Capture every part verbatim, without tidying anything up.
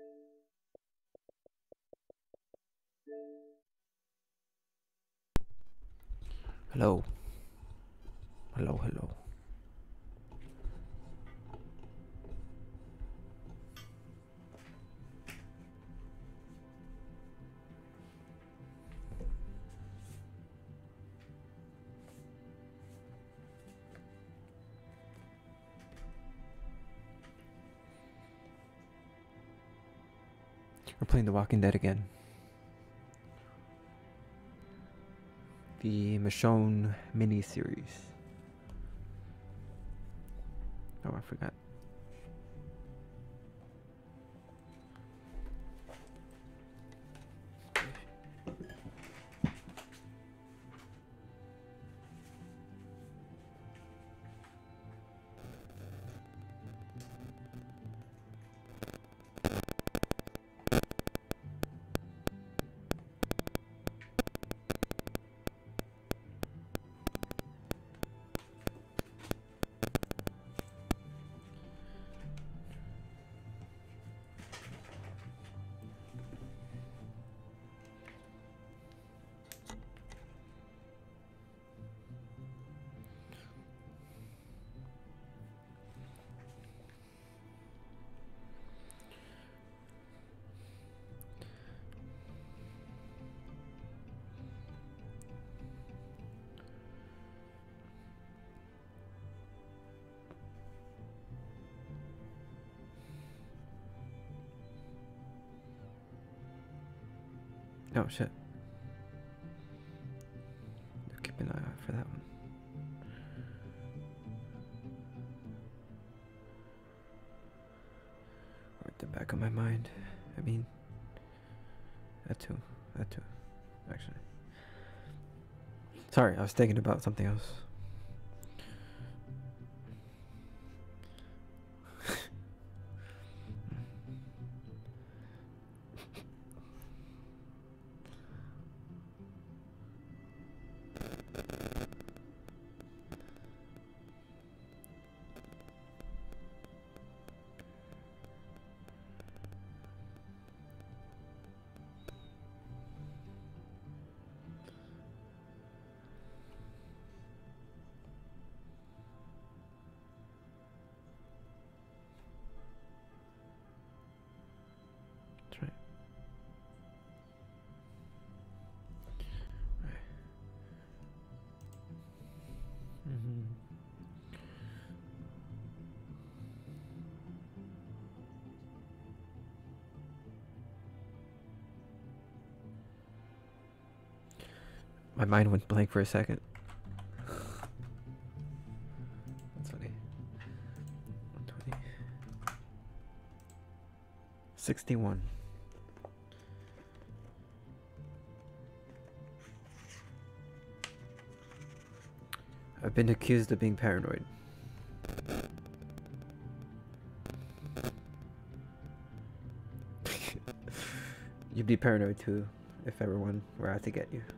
Hello. Hello, hello. We're playing The Walking Dead again. The Michonne Miniseries. Oh, I forgot. Oh shit. Keep an eye out for that one. Or at the back of my mind. I mean, that too. That too. Actually. Sorry, I was thinking about something else. My mind went blank for a second. That's funny. one twenty. sixty-one. I've been accused of being paranoid. You'd be paranoid too if everyone were out to get you.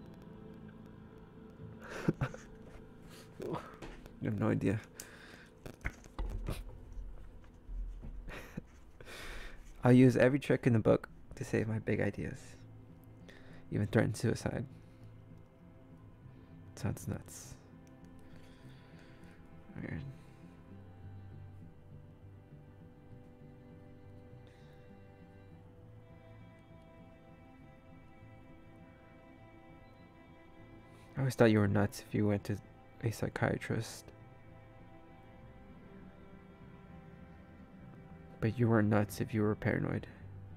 You have no idea. I'll use every trick in the book to save my big ideas. Even threaten suicide. Sounds nuts. Weird. I always thought you were nuts if you went to a psychiatrist. But you weren't nuts if you were paranoid.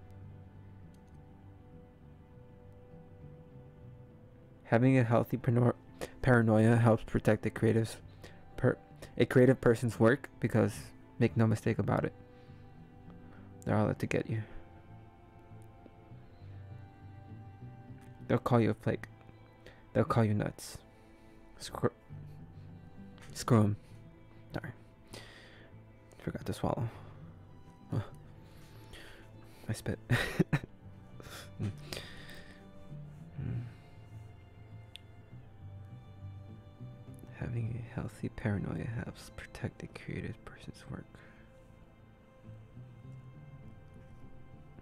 Having a healthy paranoia helps protect a creative, per a creative person's work because, make no mistake about it, they're all out to get you. They'll call you a flake. They'll call you nuts. Screw, screw 'em. Sorry. Forgot to swallow. Oh. I spit. mm. Mm. Having a healthy paranoia helps protect a creative person's work.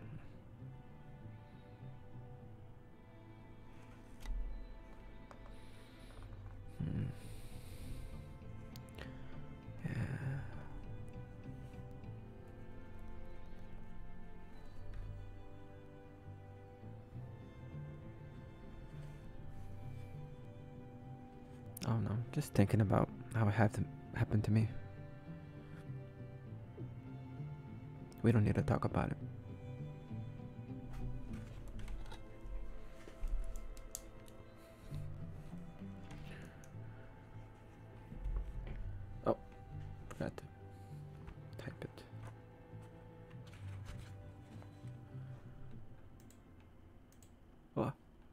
Oh no, just thinking about how it had to happen to me. We don't need to talk about it. Oh, forgot to type it. Oh,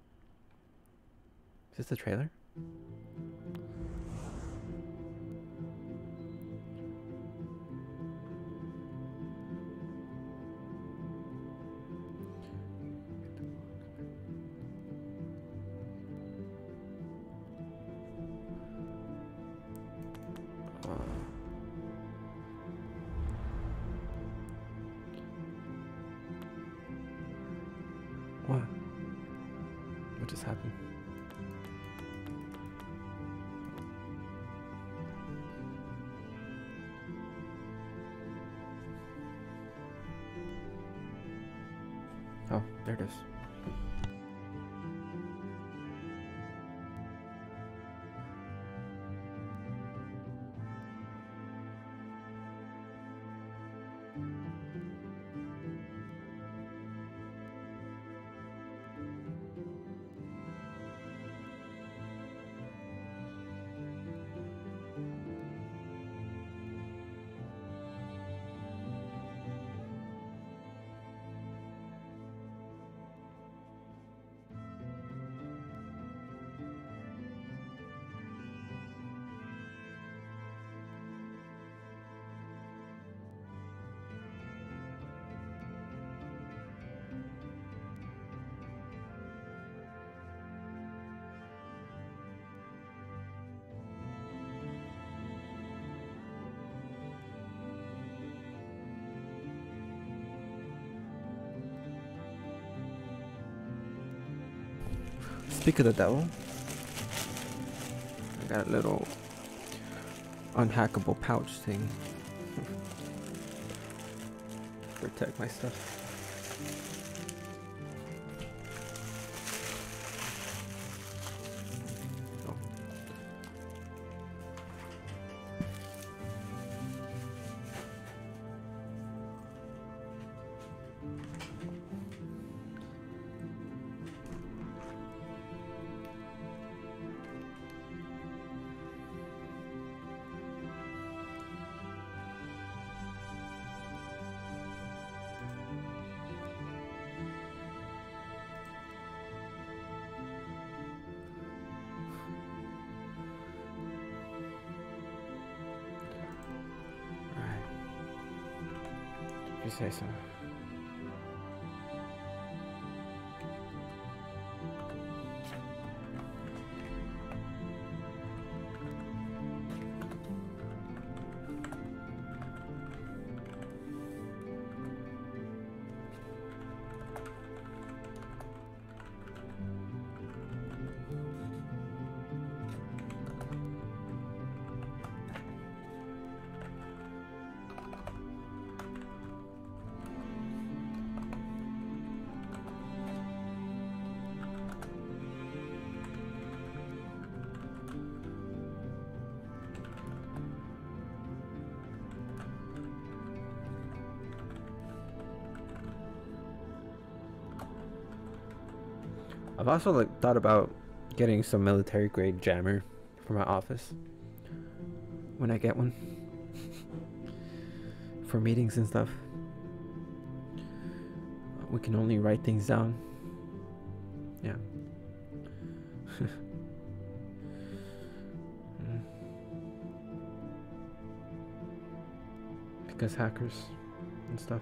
is this the trailer? What? What just happened? Oh, there it is. Speak of the devil, I got a little unhackable pouch thing. Protect my stuff. Oh. If you say so. I've also like thought about getting some military grade jammer for my office when I get one for meetings and stuff. We can only write things down. Yeah. Mm. Because hackers and stuff.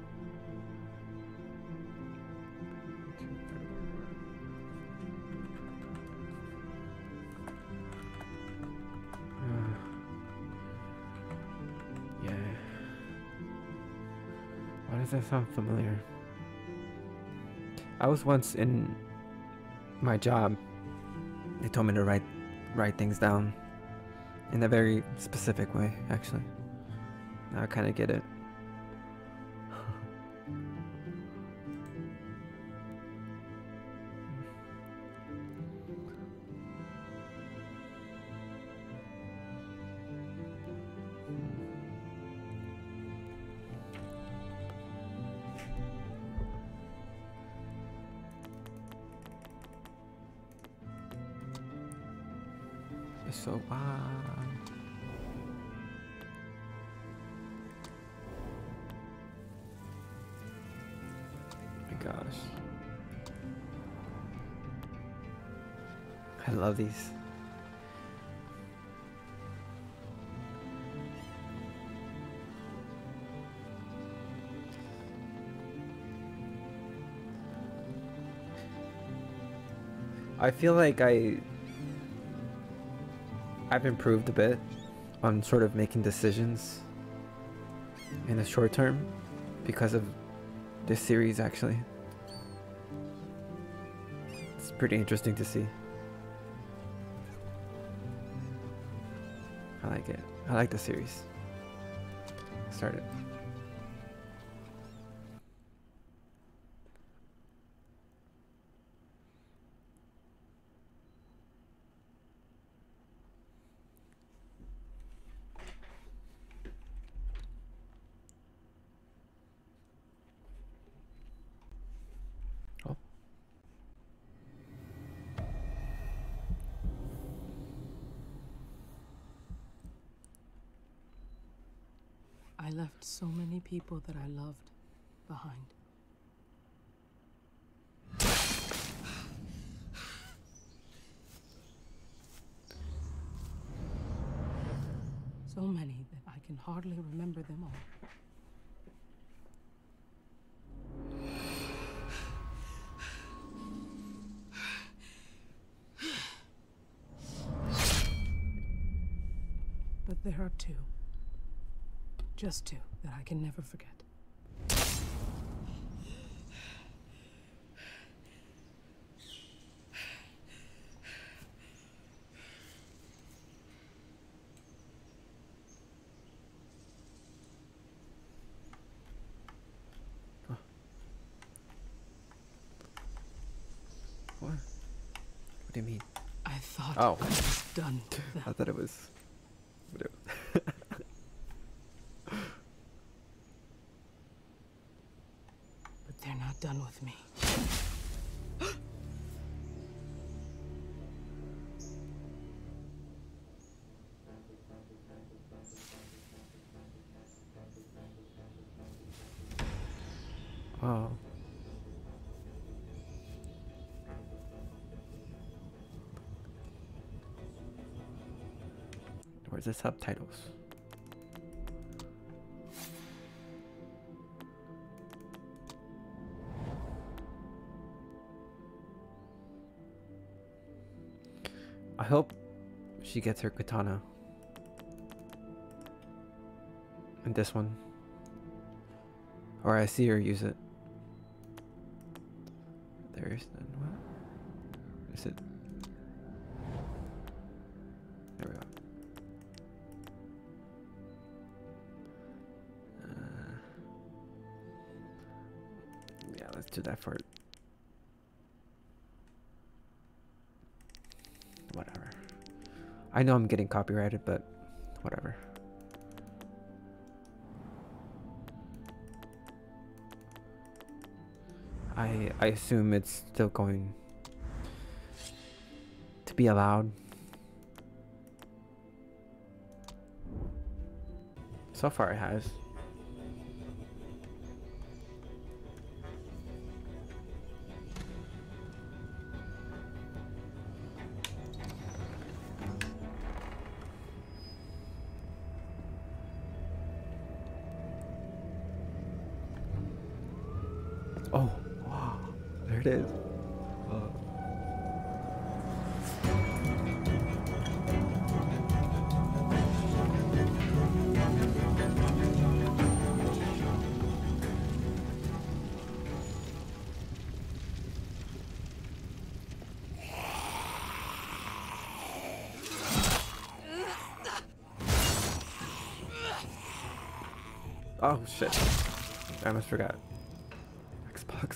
Does that sound familiar? I was once in my job. They told me to write write things down in a very specific way, actually. Now I kind of get it. So, ah. My gosh. I love these. I feel like I I've improved a bit on sort of making decisions in the short term because of this series, actually. It's pretty interesting to see. I like it. I like the series. Start it. Oh. I left so many people that I loved behind. So many that I can hardly remember them all. But there are two. Just two that I can never forget. Huh. What? What do you mean? I thought Oh. I was done with them. I thought it was... What it But they're not done with me. Oh. Where's the subtitles? I hope she gets her katana in this one, or I see her use it. There's none. What is it? There we go. Uh, yeah, let's do that for it. Whatever. I know I'm getting copyrighted, but whatever. I I assume it's still going to be allowed. So far it has. Oh, wow, there it is. Oh. Oh shit, I almost forgot. Xbox.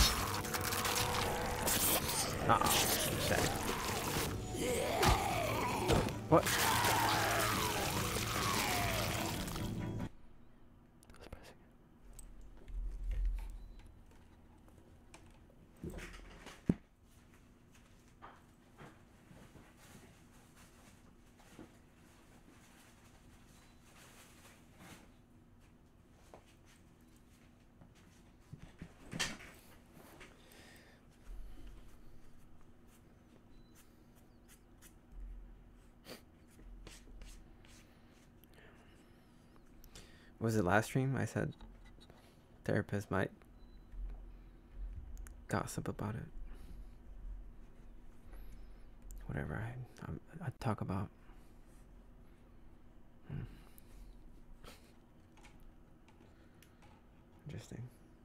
Oh shit. What? Was it last stream? I said therapist might gossip about it. Whatever I I'm, I talk about. Hmm. Interesting.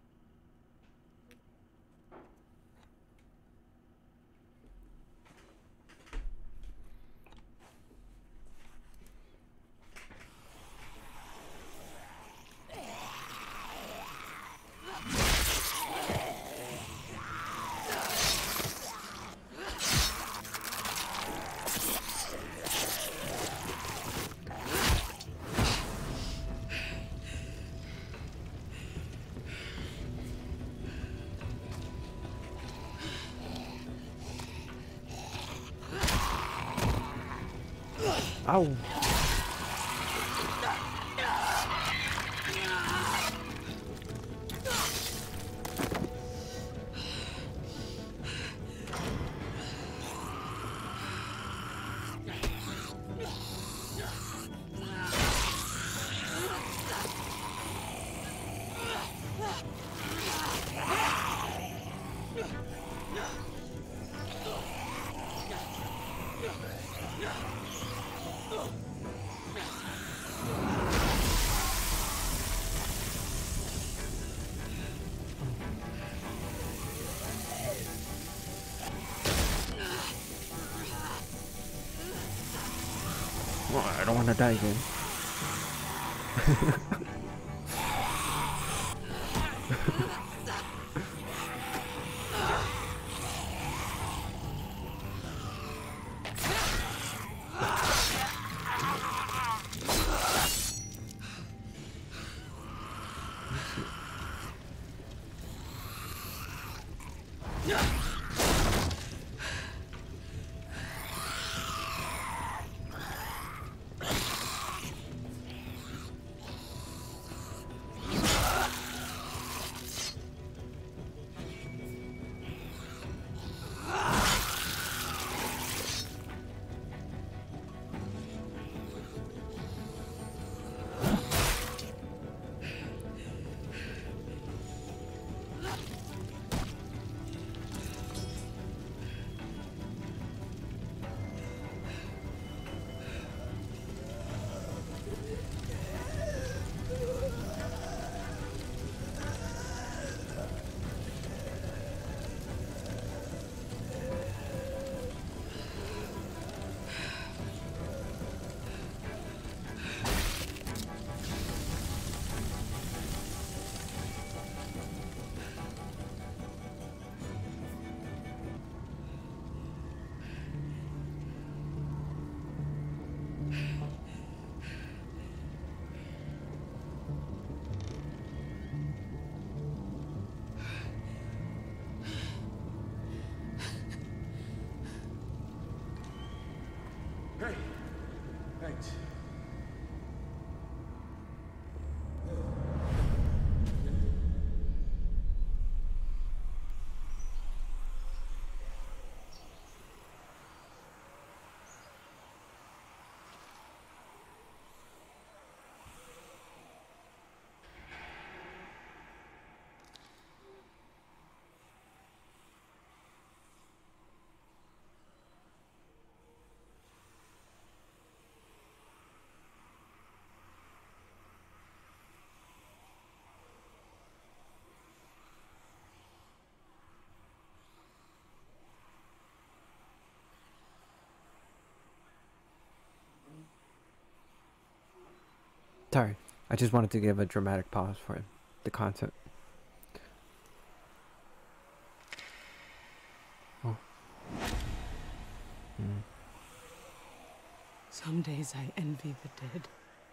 Ow. Oh, I don't want to die again. Great. Thanks. Sorry, I just wanted to give a dramatic pause for the concept. Oh. Mm. Some days I envy the dead.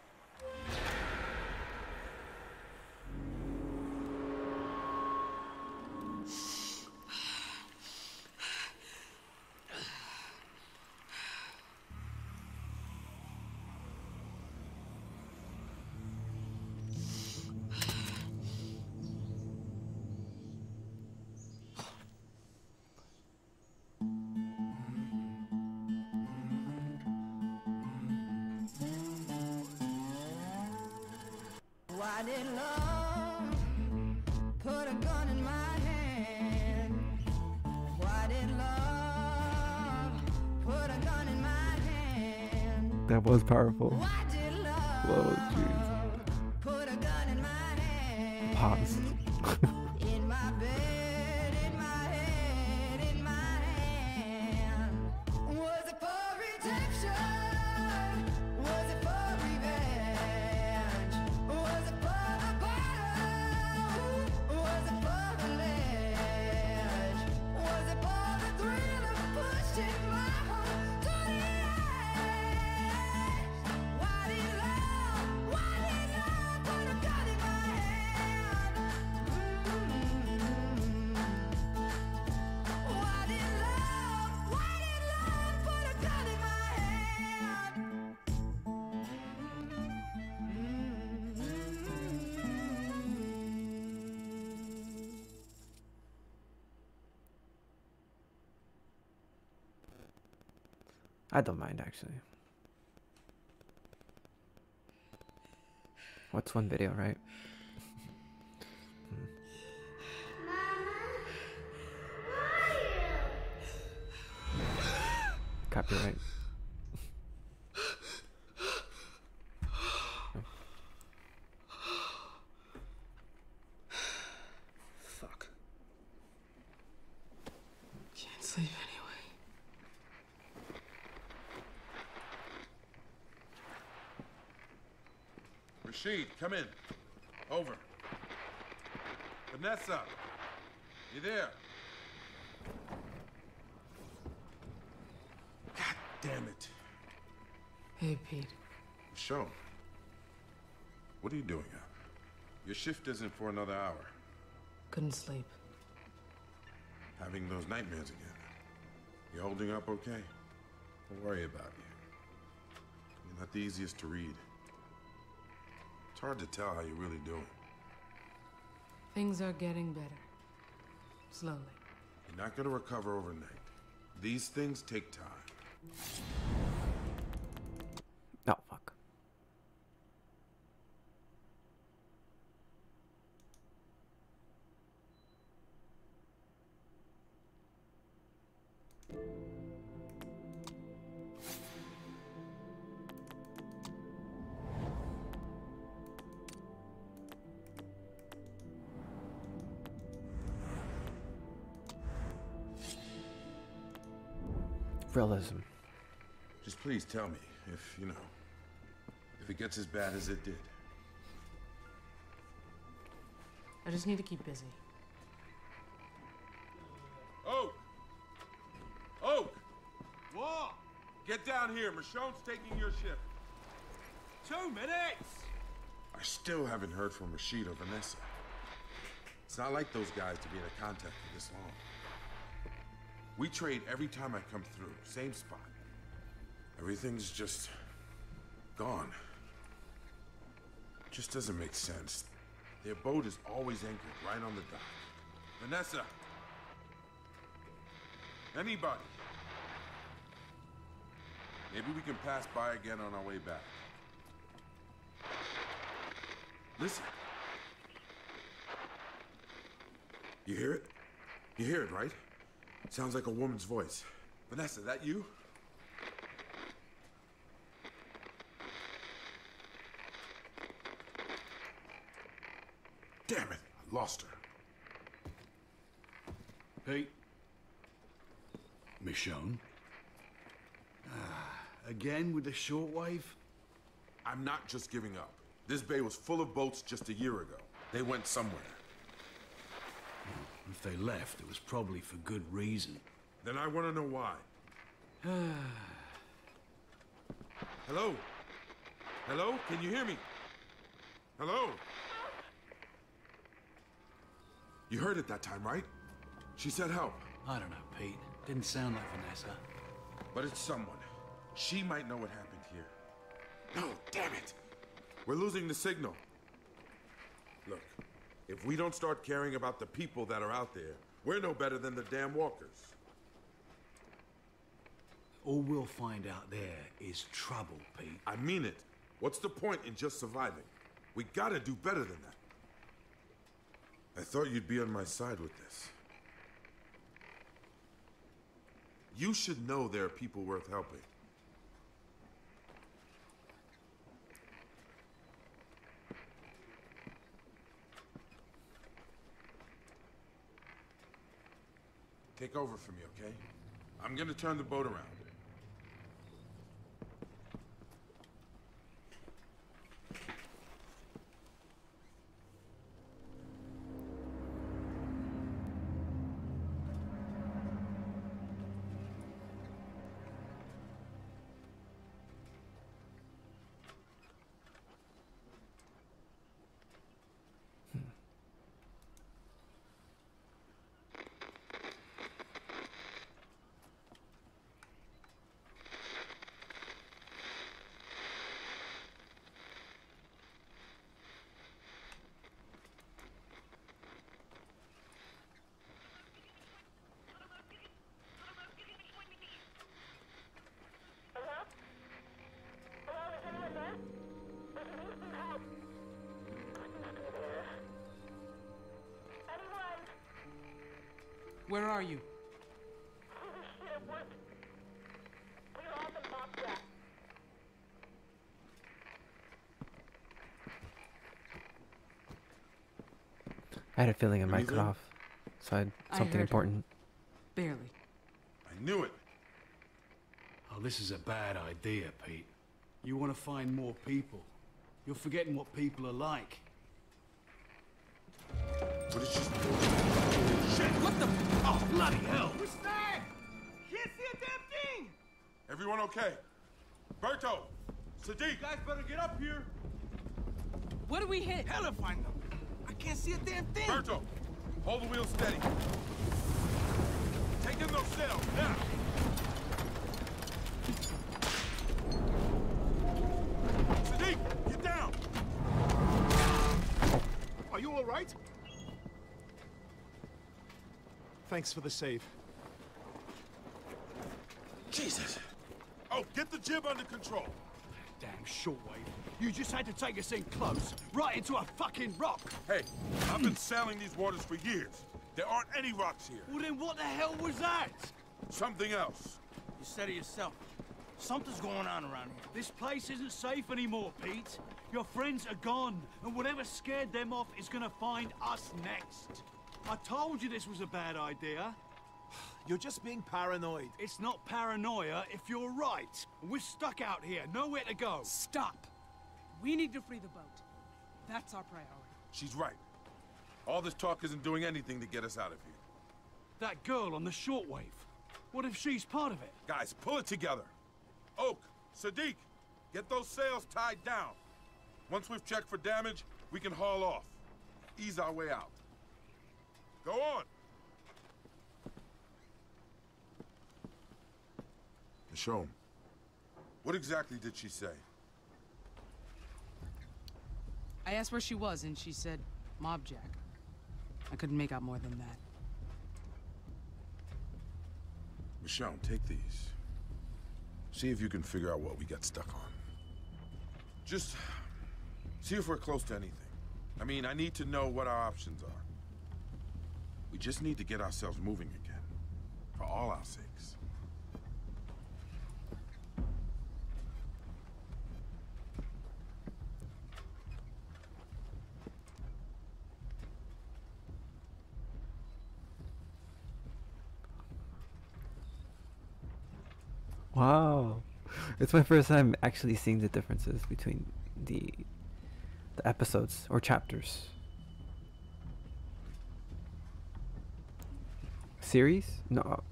Why did love put a gun in my hand? Why did love put a gun in my hand? That was powerful. Why did love Whoa, jeez. put a gun in my hand? Pause. In my bed, in my head, in my hand. Was it for redemption? Was it for revenge? Was it for the bottom? Was it for the ledge? Was it for the thrill of pushing my heart to the edge? Why did love, why did love put a gun in my hand? Mm-hmm. Why did love, why did love put a gun in my hand? I don't mind actually. What's one video, right? Hmm. Copyright. Fuck. Can't sleep anyway. Rashid, come in. Over. Vanessa, you there? God damn it. Hey, Pete. Michonne, what are you doing out? Your shift isn't for another hour. Couldn't sleep. Having those nightmares again. You holding up okay? Don't worry about you. You're not the easiest to read. It's hard to tell how you're really doing. Things are getting better. Slowly. You're not gonna recover overnight. These things take time. Oh fuck. Realism. Just please tell me if, you know, if it gets as bad as it did. I just need to keep busy. Oak! Oak! What? Get down here. Michonne's taking your shift. Two minutes! I still haven't heard from Rashid or Vanessa. It's not like those guys to be in a contact for this long. We trade every time I come through. Same spot. Everything's just gone. Just doesn't make sense. Their boat is always anchored right on the dock. Vanessa! Anybody? Maybe we can pass by again on our way back. Listen. You hear it? You hear it, right? Sounds like a woman's voice. Vanessa, that you? Damn it, I lost her. Pete? Michonne? Ah, again with the shortwave? I'm not just giving up. This bay was full of boats just a year ago. They went somewhere. If they left, it was probably for good reason. Then I want to know why. Hello? Hello? Can you hear me? Hello? You heard it that time, right? She said help. I don't know, Pete. Didn't sound like Vanessa. But it's someone. She might know what happened here. No, damn it! We're losing the signal. Look, if we don't start caring about the people that are out there, we're no better than the damn walkers. All we'll find out there is trouble, Pete. I mean it. What's the point in just surviving? We gotta do better than that. I thought you'd be on my side with this. You should know there are people worth helping. Take over for me, okay? I'm gonna turn the boat around. Where are you? I had a feeling it might cut Anything? off. So I had I something heard her. important. Barely. I knew it. Oh, this is a bad idea, Pete. You want to find more people. You're forgetting what people are like. What is she? Shit, what the? Oh, bloody hell! What's that? Can't see a damn thing! Everyone okay? Berto! Sadiq! Guys better get up here. What do we hit? Hell if I know. I can't see a damn thing. Berto! Hold the wheel steady. Take in those sails, now! Sadiq! Get down! Are you all right? Thanks for the save. Jesus! Oh, get the jib under control. Damn shortwave. You just had to take us in close, right into a fucking rock. Hey, I've been sailing these waters for years. There aren't any rocks here. Well, then what the hell was that? Something else. You said it yourself. Something's going on around here. This place isn't safe anymore, Pete. Your friends are gone, and whatever scared them off is gonna find us next. I told you this was a bad idea. You're just being paranoid. It's not paranoia if you're right. We're stuck out here, nowhere to go. Stop. We need to free the boat. That's our priority. She's right. All this talk isn't doing anything to get us out of here. That girl on the shortwave. What if she's part of it? Guys, pull it together. Oak, Sadiq, get those sails tied down. Once we've checked for damage, we can haul off. Ease our way out. Go on. Michonne, what exactly did she say? I asked where she was, and she said, Mob Jack. I couldn't make out more than that. Michonne, take these. See if you can figure out what we got stuck on. Just see if we're close to anything. I mean, I need to know what our options are. We just need to get ourselves moving again. For all our sakes. Wow. It's my first time actually seeing the differences between the the episodes or chapters. Series? No.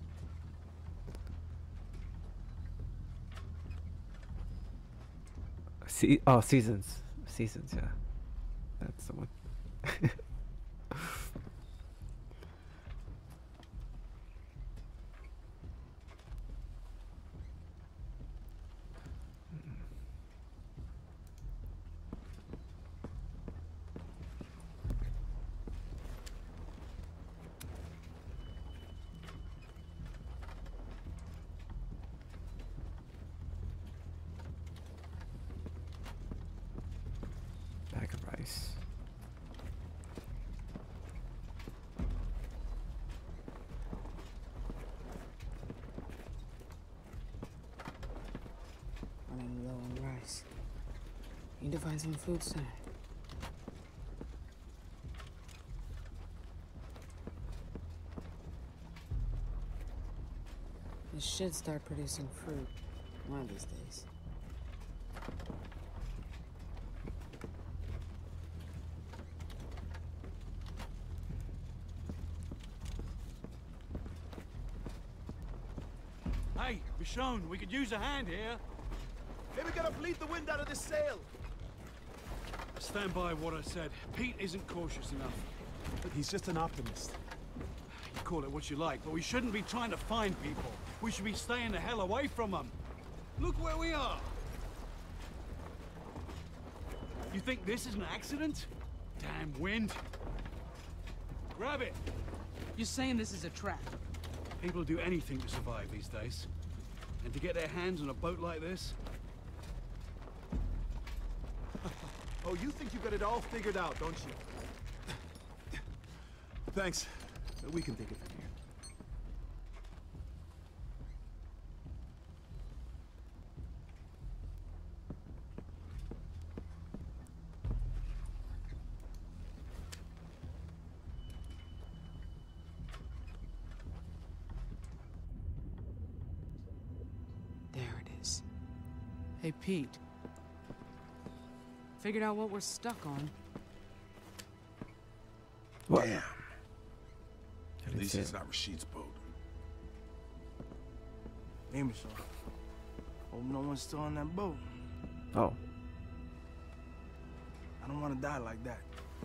Se- oh, seasons. Seasons, yeah. That's the one. Bag of rice. Running low on rice. Need to find some food soon. This should start producing fruit one of these days. Hey, Michonne, we could use a hand here. Maybe we gotta bleed the wind out of this sail. Stand by what I said. Pete isn't cautious enough. He's just an optimist. You call it what you like, but we shouldn't be trying to find people. We should be staying the hell away from them. Look where we are. You think this is an accident? Damn wind. Grab it. You're saying this is a trap? People do anything to survive these days. And to get their hands on a boat like this? Oh, you think you got it all figured out, don't you? Thanks. We can take it from here. There it is. Hey, Pete. Figured out what we're stuck on. What? Damn. I At didn't least see it's it. not Rashid's boat. Hey, Michonne. Hope no one's still on that boat. Oh. I don't want to die like that.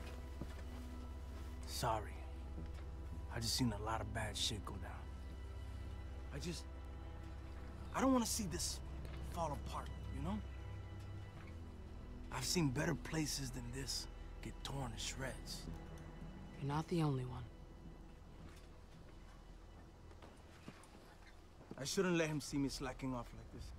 Sorry. I just seen a lot of bad shit go down. I just... I don't want to see this fall apart, you know? I've seen better places than this get torn to shreds. You're not the only one. I shouldn't let him see me slacking off like this.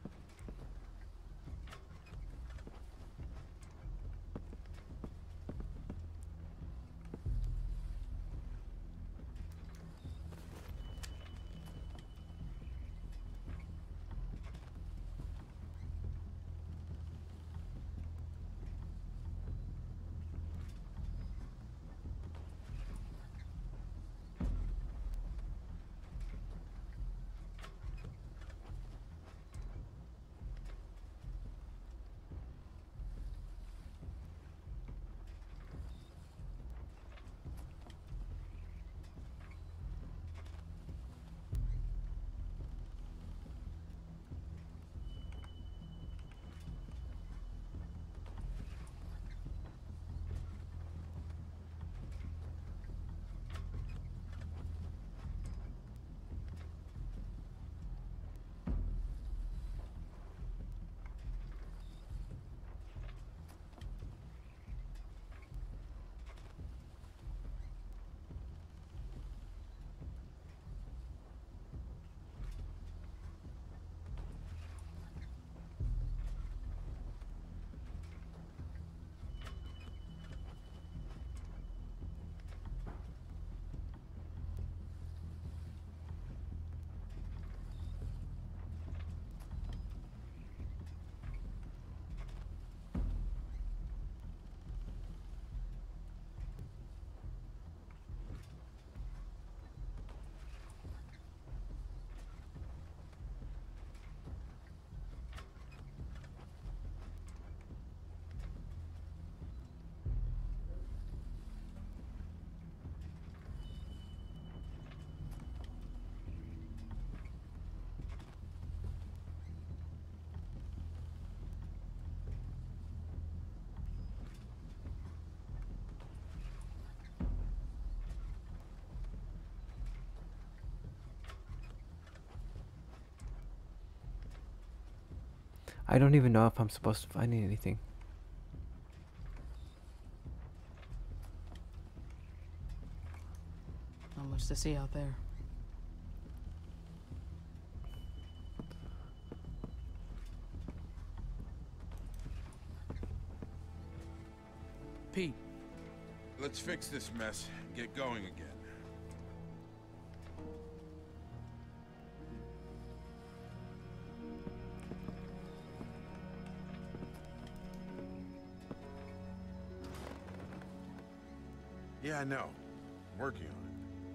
I don't even know if I'm supposed to find anything. Not much to see out there. Pete. Let's fix this mess and get going again. Yeah, I know. I'm working on it.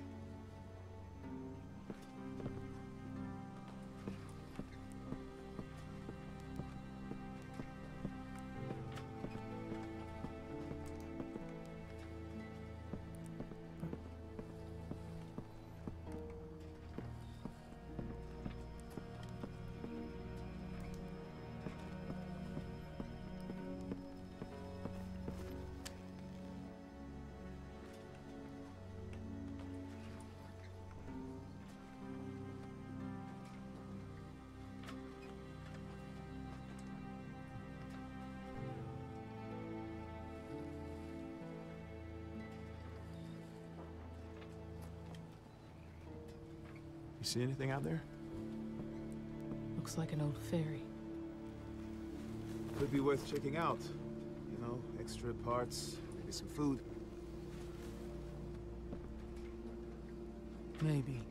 You see anything out there? Looks like an old ferry. Could be worth checking out. You know, extra parts, maybe some food. Maybe.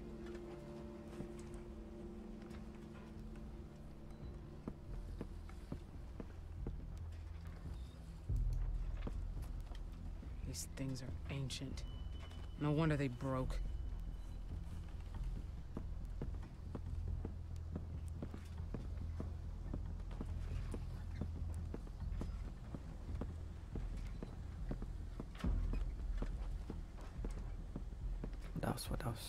These things are ancient. No wonder they broke. What else? What else?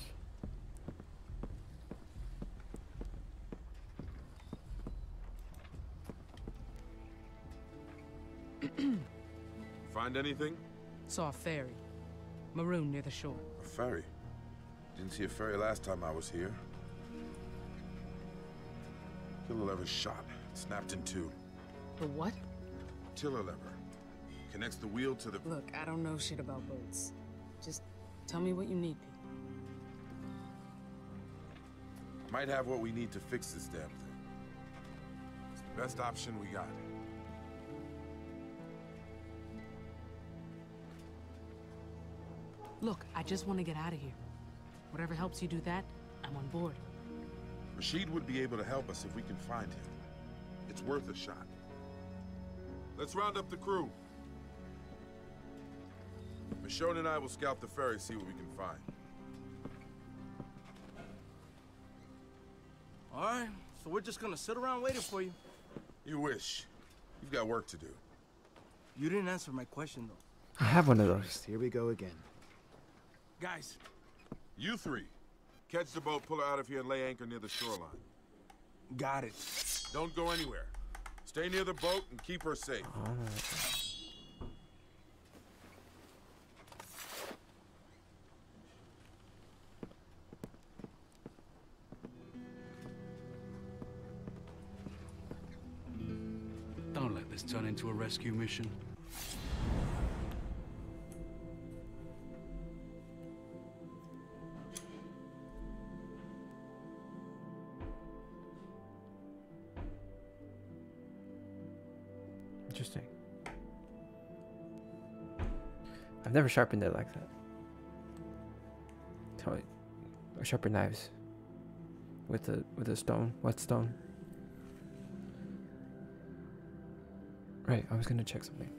Find anything? Saw a ferry. Maroon near the shore. A ferry? Didn't see a ferry last time I was here. Tiller lever shot. Snapped in two. The what? Tiller lever. Connects the wheel to the... Look, I don't know shit about boats. Just tell me what you need, Pete. Might have what we need to fix this damn thing. It's the best option we got. Look, I just want to get out of here. Whatever helps you do that, I'm on board. Rashid would be able to help us if we can find him. It's worth a shot. Let's round up the crew. Michonne and I will scout the ferry, see what we can find. All right, so we're just gonna sit around waiting for you. You wish. You've got work to do. You didn't answer my question, though. I have one of those. Here we go again. Guys, You three. Catch the boat, pull her out of here, and lay anchor near the shoreline. got it. Don't go anywhere. Stay near the boat and keep her safe. Don't let this turn into a rescue mission. Interesting. I've never sharpened it like that. Tell it. Or sharpen knives. With a with a stone. What stone? Right, I was gonna check something.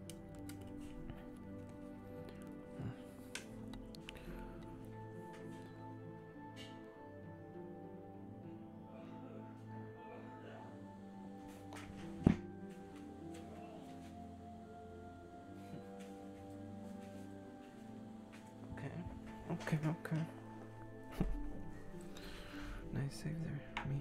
Okay, okay. Nice save there, me.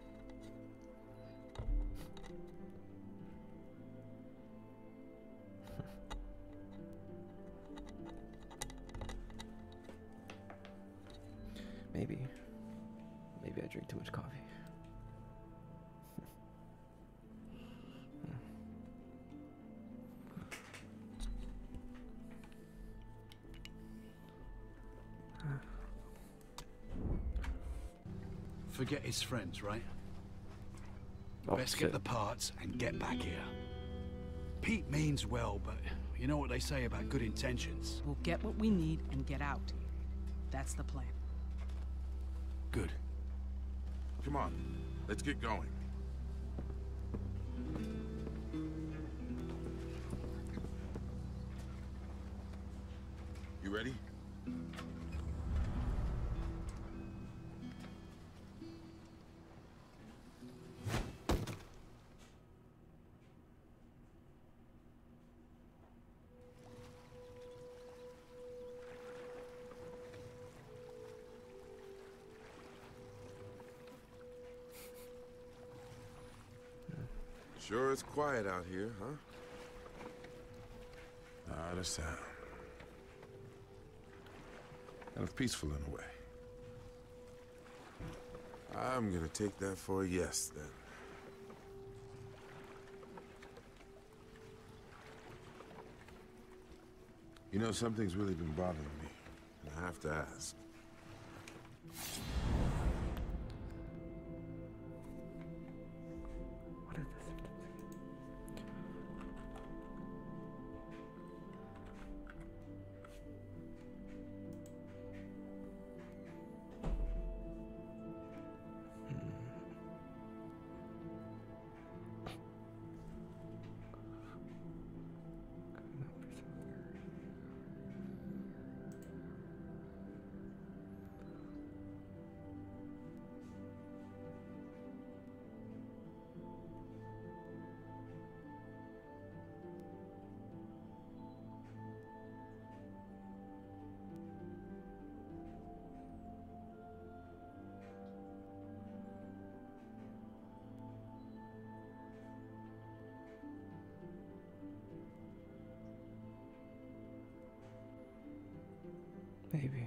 Maybe. Maybe I drink too much coffee. Forget his friends, right? Oh, Best shit. get the parts and get back here. Pete means well, but you know what they say about good intentions. We'll get what we need and get out. That's the plan. Good. Come on, let's get going. You ready? Sure is quiet out here, huh? Not a sound. Kind of peaceful in a way. I'm gonna take that for a yes, then. You know, something's really been bothering me, and I have to ask. What are the symptoms? Maybe.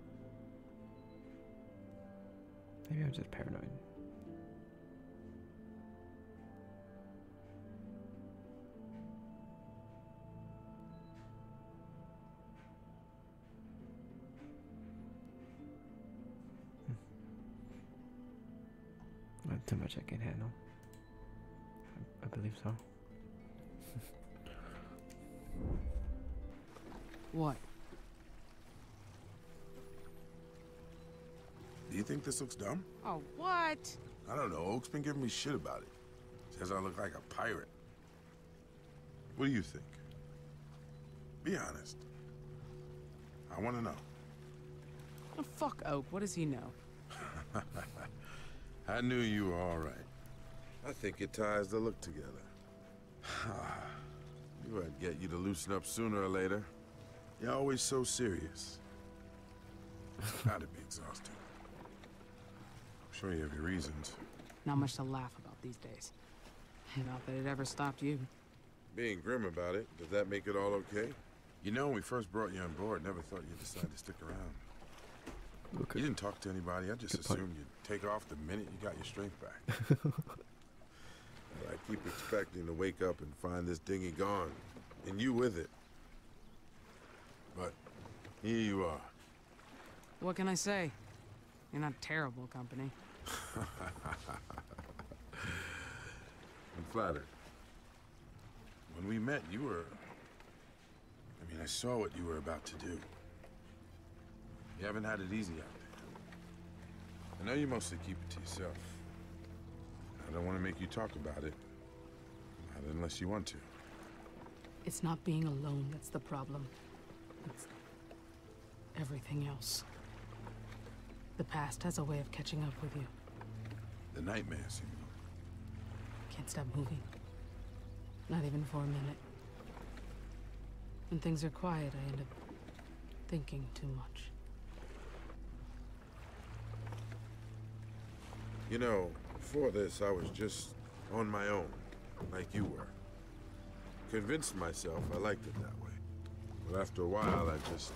Maybe I'm just paranoid. Not too much I can handle. I, I believe so. What? Do you think this looks dumb? Oh, what? I don't know. Oak's been giving me shit about it. Says I look like a pirate. What do you think? Be honest. I want to know. Oh, fuck Oak. What does he know? I knew you were all right. I think it ties the look together. Knew I'd get you to loosen up sooner or later. You're always so serious. Gotta be exhausting. I'm sure you have your reasons. Not much to laugh about these days. Not that it ever stopped you. Being grim about it, does that make it all okay? You know, when we first brought you on board, never thought you'd decide to stick around. Okay. You didn't talk to anybody. I just Good point. assumed you'd take off the minute you got your strength back. But I keep expecting to wake up and find this dinghy gone, and you with it. But here you are. What can I say? You're not terrible company. I'm flattered. When we met, you were... I mean, I saw what you were about to do. You haven't had it easy out there. I know you mostly keep it to yourself. I don't want to make you talk about it. Not unless you want to. It's not being alone that's the problem. It's everything else. The past has a way of catching up with you. The nightmares, you mean? Can't stop moving. Not even for a minute. When things are quiet, I end up thinking too much. You know, before this, I was just on my own, like you were. Convinced myself I liked it that way. But after a while, I just...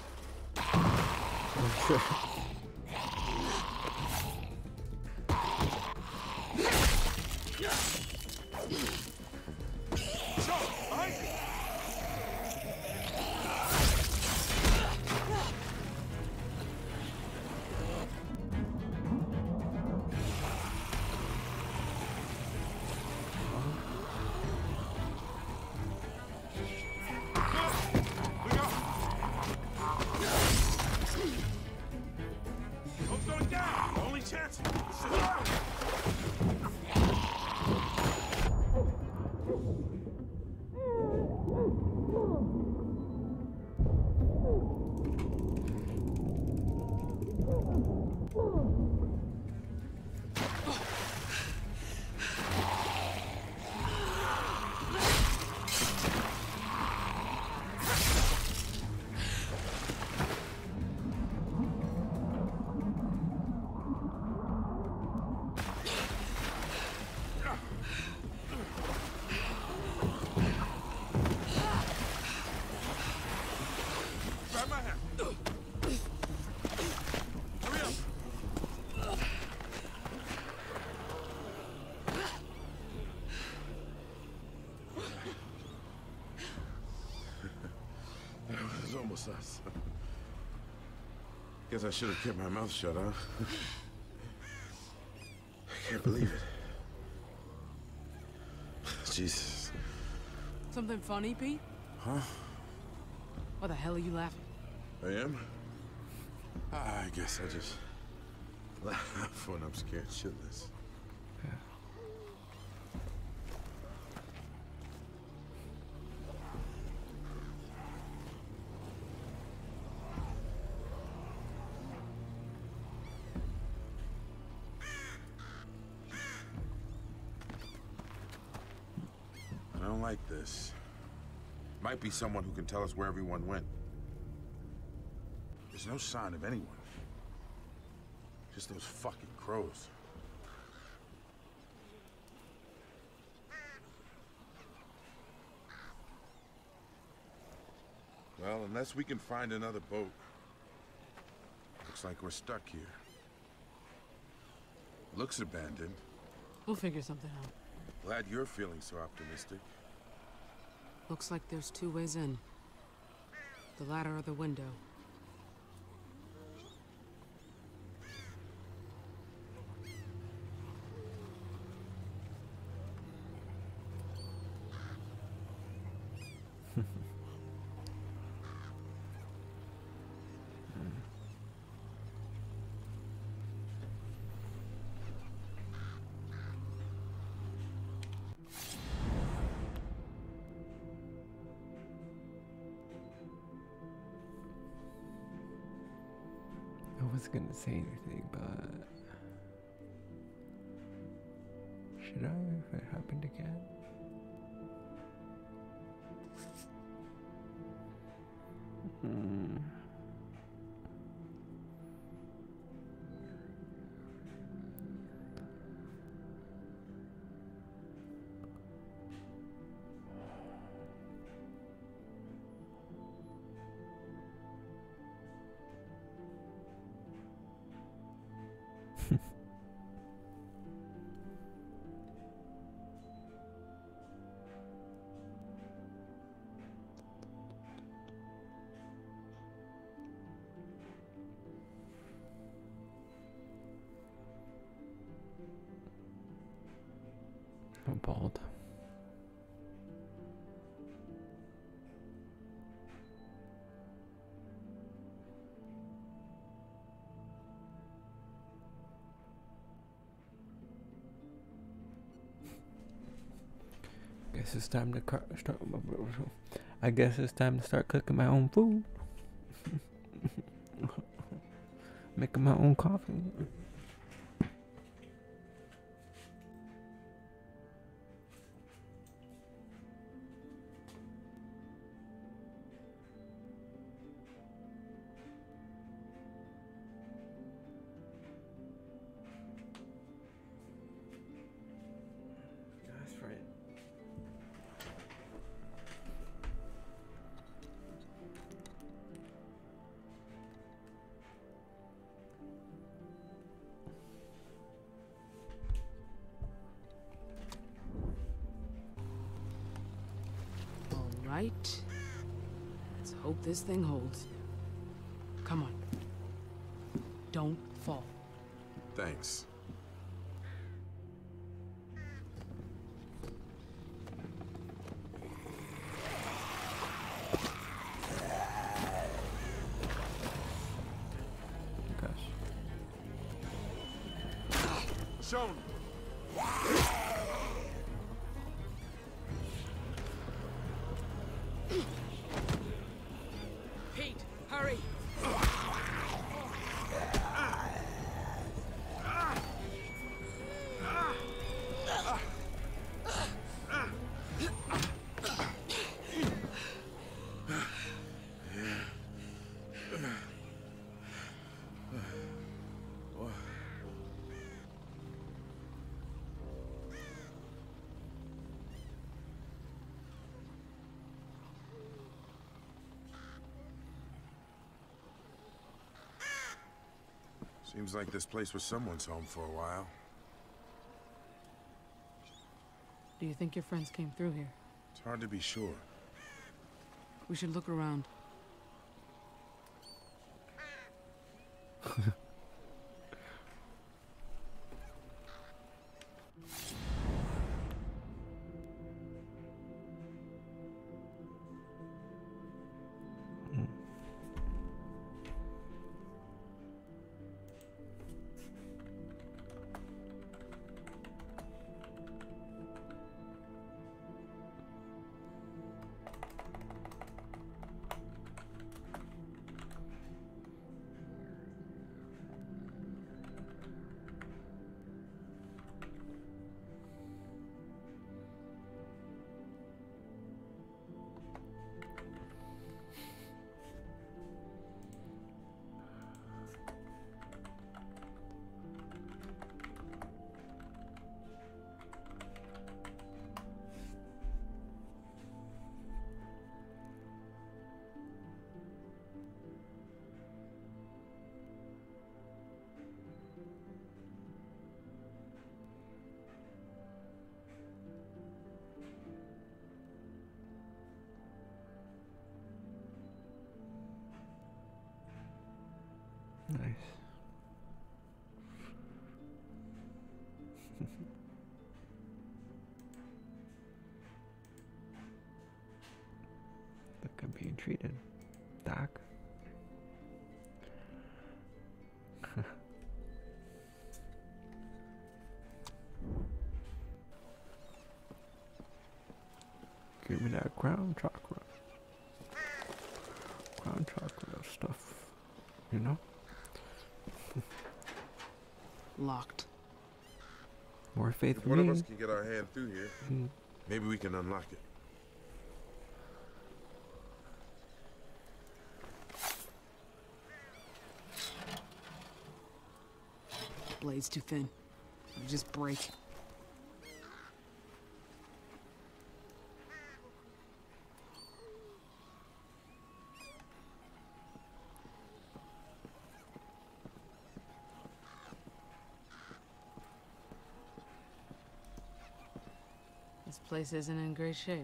Almost us. Guess I should have kept my mouth shut, huh? I can't believe it. Jesus. Something funny, Pete? Huh? What the hell are you laughing? I am? Ah, I guess I just laugh when I'm scared shitless. I don't like this. Might be someone who can tell us where everyone went. There's no sign of anyone. Just those fucking crows. Well, unless we can find another boat, looks like we're stuck here. Looks abandoned. We'll figure something out. Glad you're feeling so optimistic. Looks like there's two ways in. The ladder or the window. I wasn't gonna say anything, but should I if it happened again? Hmm. I'm bald. Guess it's time to car start. I guess it's time to start cooking my own food. Making my own coffee. That's right. All right. Let's hope this thing holds. Come on. Don't fall. Thanks. Gosh. Michonne! Pete, hurry! Seems like this place was someone's home for a while. Do you think your friends came through here? It's hard to be sure. We should look around. Nice. Look, I'm being treated. Doc. Give me that crown chakra. Crown chakra stuff. You know? Locked. More faith If for one me. of us can get our hand through here, Mm. maybe we can unlock it. Blade's too thin. It'll just break. This place isn't in great shape.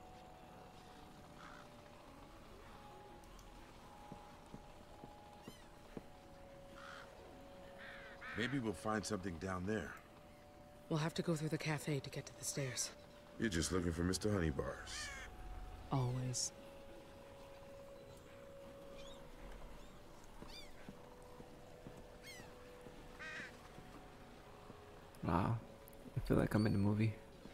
Maybe we'll find something down there. We'll have to go through the cafe to get to the stairs. You're just looking for Mister Honeybars. Always. Wow. I feel like I'm in a movie.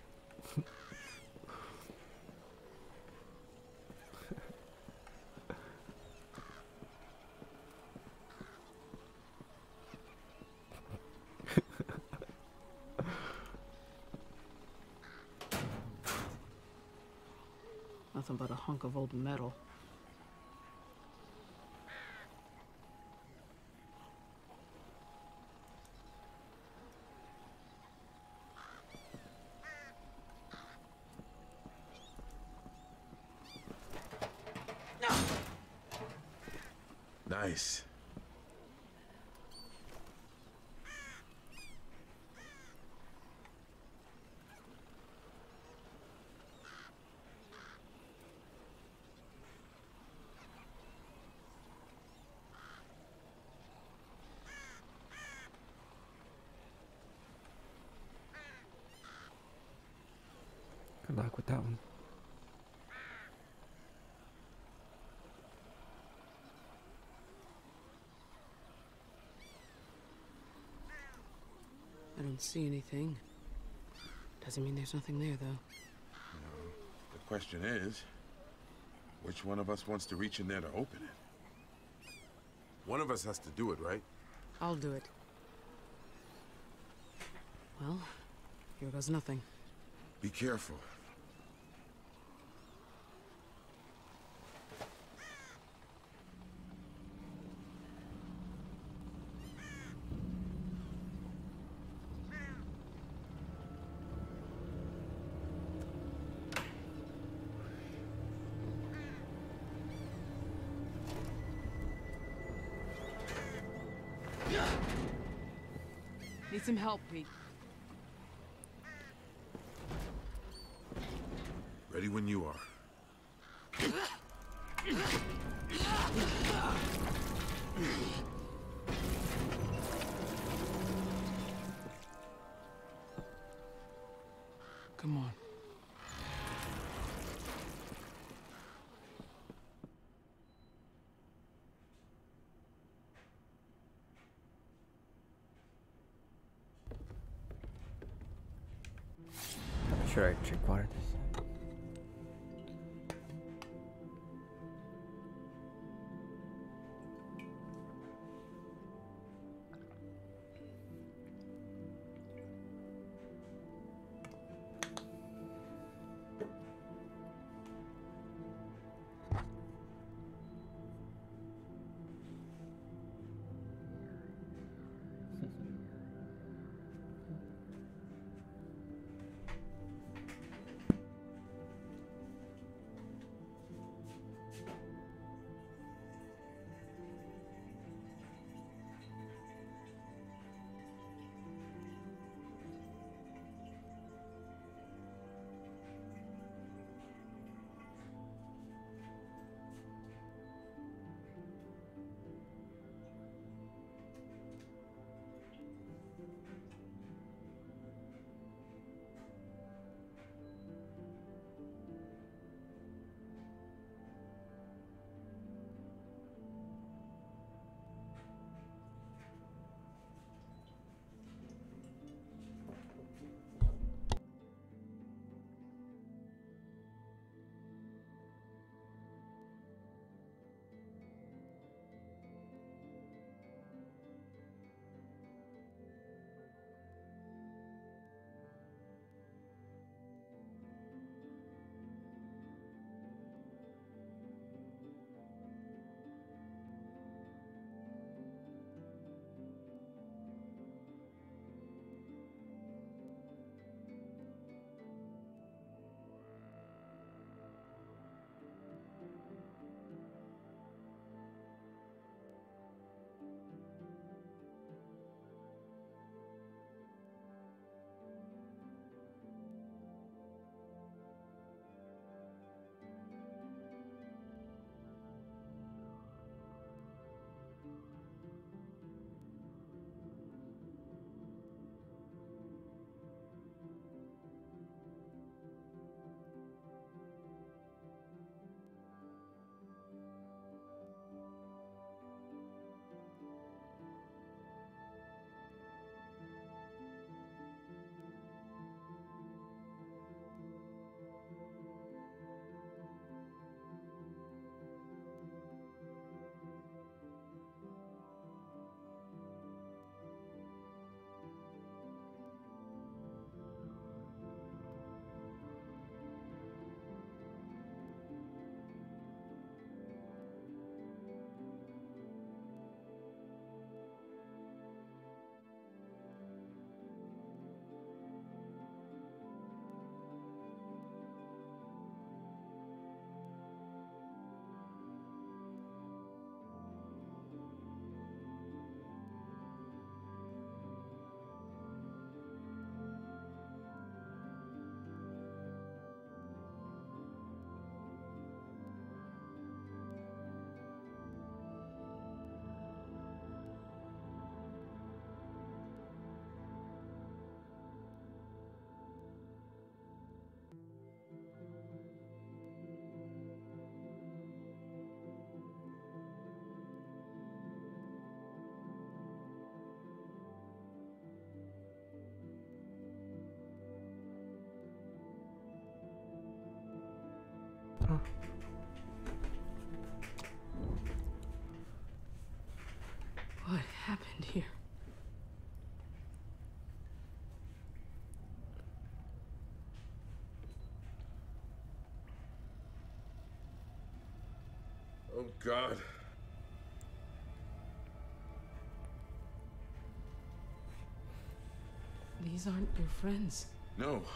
Nothing but a hunk of old metal. Nice. Good luck with that one. I don't see anything. Doesn't mean there's nothing there, though. No. The question is, which one of us wants to reach in there to open it? One of us has to do it, right? I'll do it. Well, here goes nothing. Be careful. Need some help, Pete. Ready when you are. Come on. Should I drink water this time? Huh. What happened here? Oh, God. These aren't your friends. No, no.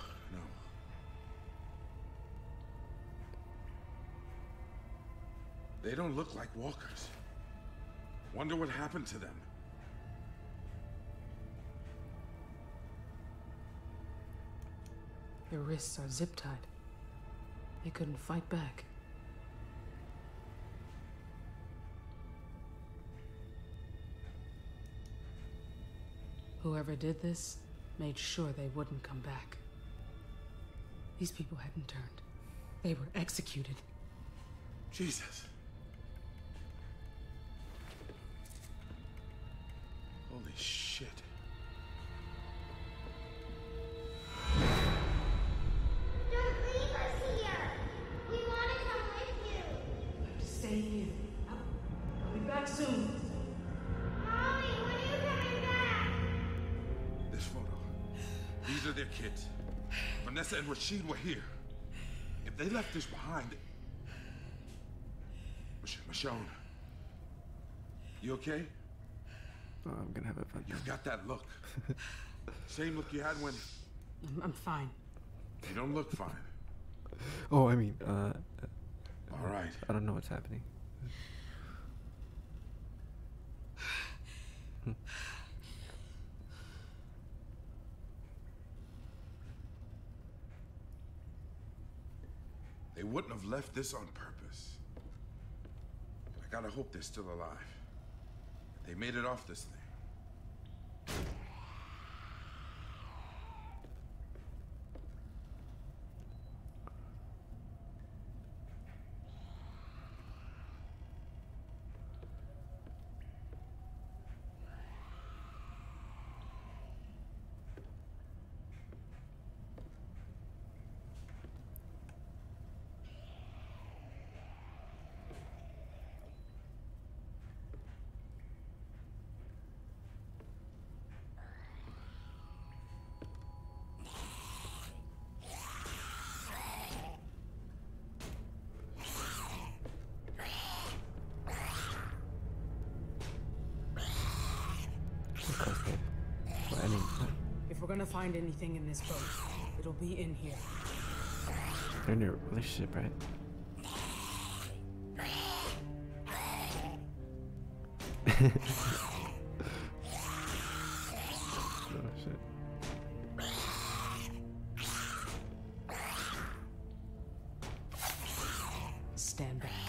They don't look like walkers. Wonder what happened to them. Their wrists are zip-tied. They couldn't fight back. Whoever did this made sure they wouldn't come back. These people hadn't turned. They were executed. Jesus. Holy shit. Don't leave us here. We want to come with you. Stay here. I'll, I'll be back soon. Mommy, when are you coming back? This photo. These are their kids. Vanessa and Rashid were here. If they left this behind... Mich- Michonne. You okay? Oh, I'm gonna have a fun. You've got that look. Same look you had when... I'm, I'm fine. You don't look fine. Oh, I mean, uh, All right. I don't know what's happening. They wouldn't have left this on purpose. I gotta hope they're still alive. They made it off this thing. Okay. Well, I mean, If we're gonna find anything in this boat, it'll be in here. they're in a relationship, right? Oh shit. Stand back.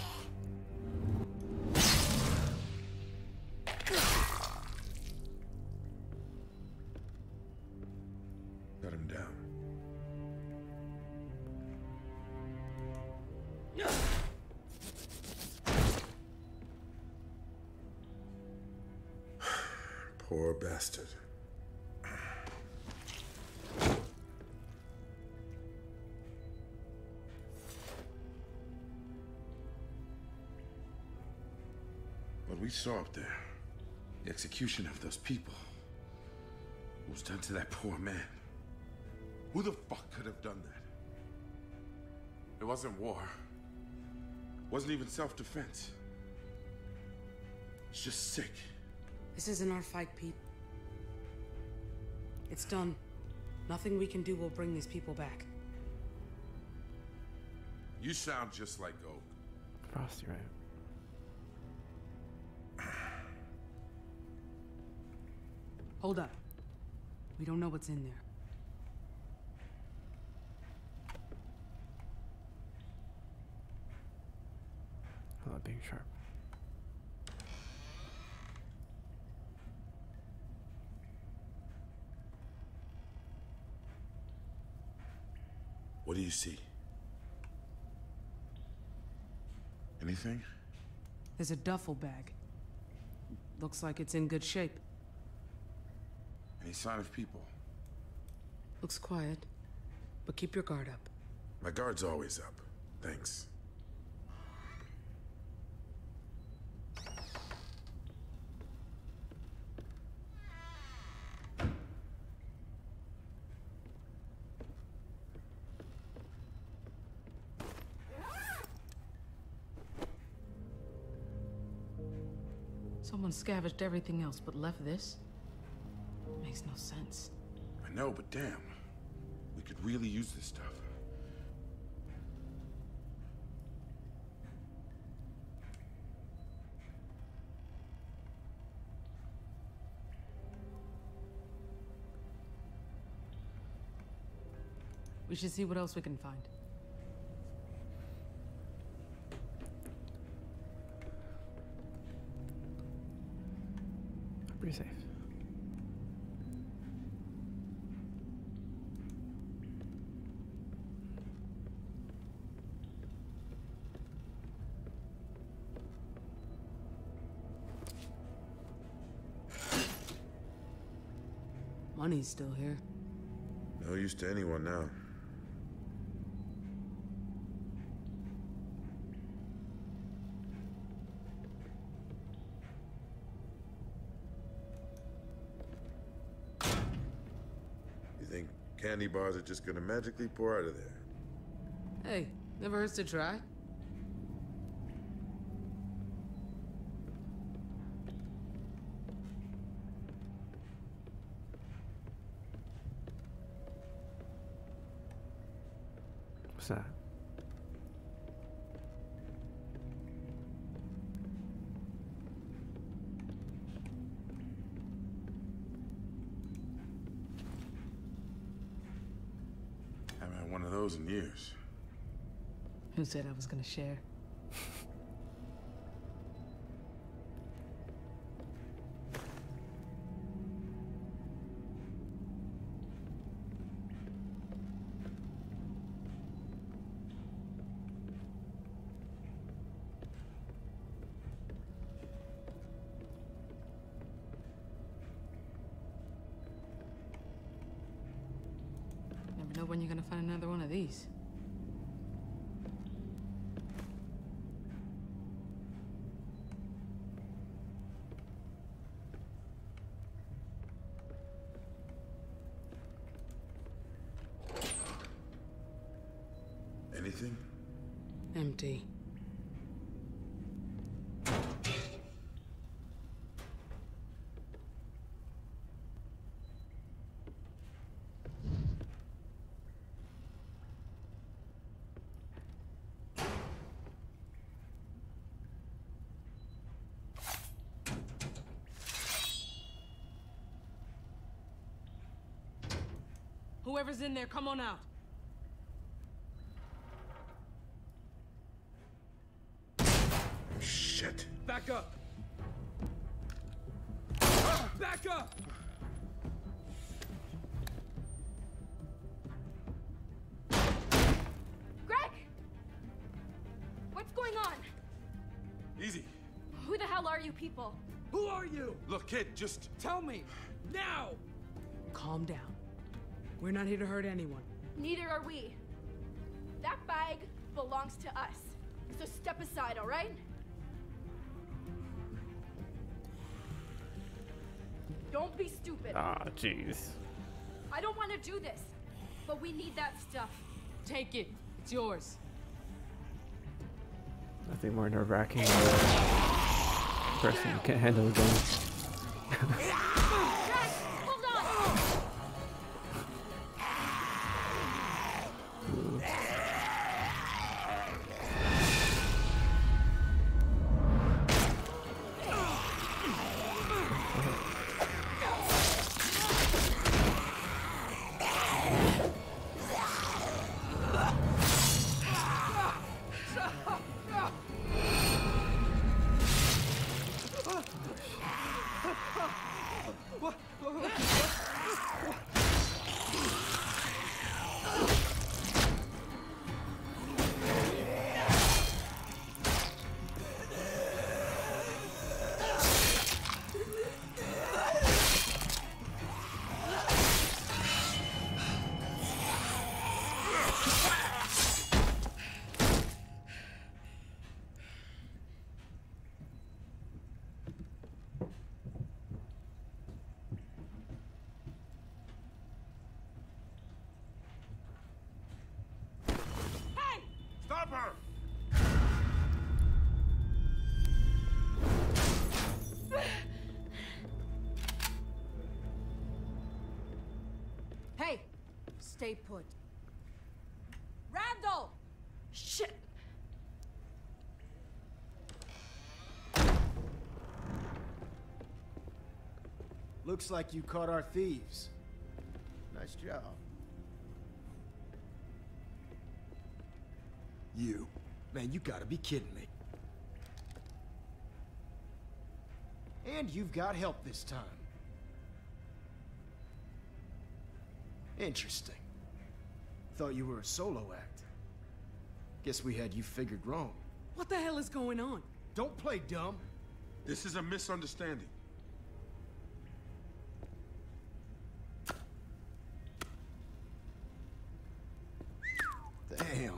Got him down. Poor bastard. What we saw up there, the execution of those people, was done to that poor man. Who the fuck could have done that? It wasn't war. It wasn't even self-defense. It's just sick. This isn't our fight, Pete. It's done. Nothing we can do will bring these people back. You sound just like Oak. Frosty, right? Hold up. We don't know what's in there. I love being sharp. What do you see? Anything? There's a duffel bag. Looks like it's in good shape. Any sign of people? Looks quiet, but keep your guard up. My guard's always up. Thanks. Someone scavenged everything else but left this? Makes no sense. I know, but damn. We could really use this stuff. We should see what else we can find. Pretty safe. Money's still here. No use to anyone now. You think candy bars are just gonna magically pour out of there? Hey, never hurts to try. What's that? Haven't had one of those in years. Who said I was gonna share? Never know when you're gonna find another one of these. Anything? Empty. Whoever's in there, come on out. Shit. Back up! Back up! Greg! What's going on? Easy. Who the hell are you people? Who are you? Look, kid, just... Tell me! Now! Calm down. We're not here to hurt anyone. Neither are we. That bag belongs to us. So step aside, all right? Don't be stupid. Ah, jeez. I don't want to do this, but we need that stuff. Take it. It's yours. Nothing more nerve-wracking than a person who can't handle a gun. Greg, hold on! What? Stay put. Randall! Shit! Looks like you caught our thieves. Nice job. You. Man, you gotta be kidding me. And you've got help this time. Interesting. Thought you were a solo act. Guess we had you figured wrong. What the hell is going on? Don't play dumb. This is a misunderstanding. Damn.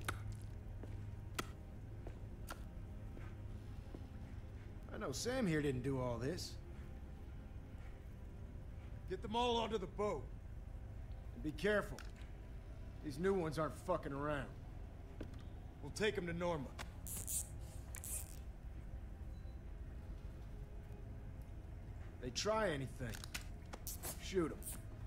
I know Sam here didn't do all this. Get them all onto the boat. And be careful. These new ones aren't fucking around. We'll take them to Norma. They try anything, shoot them.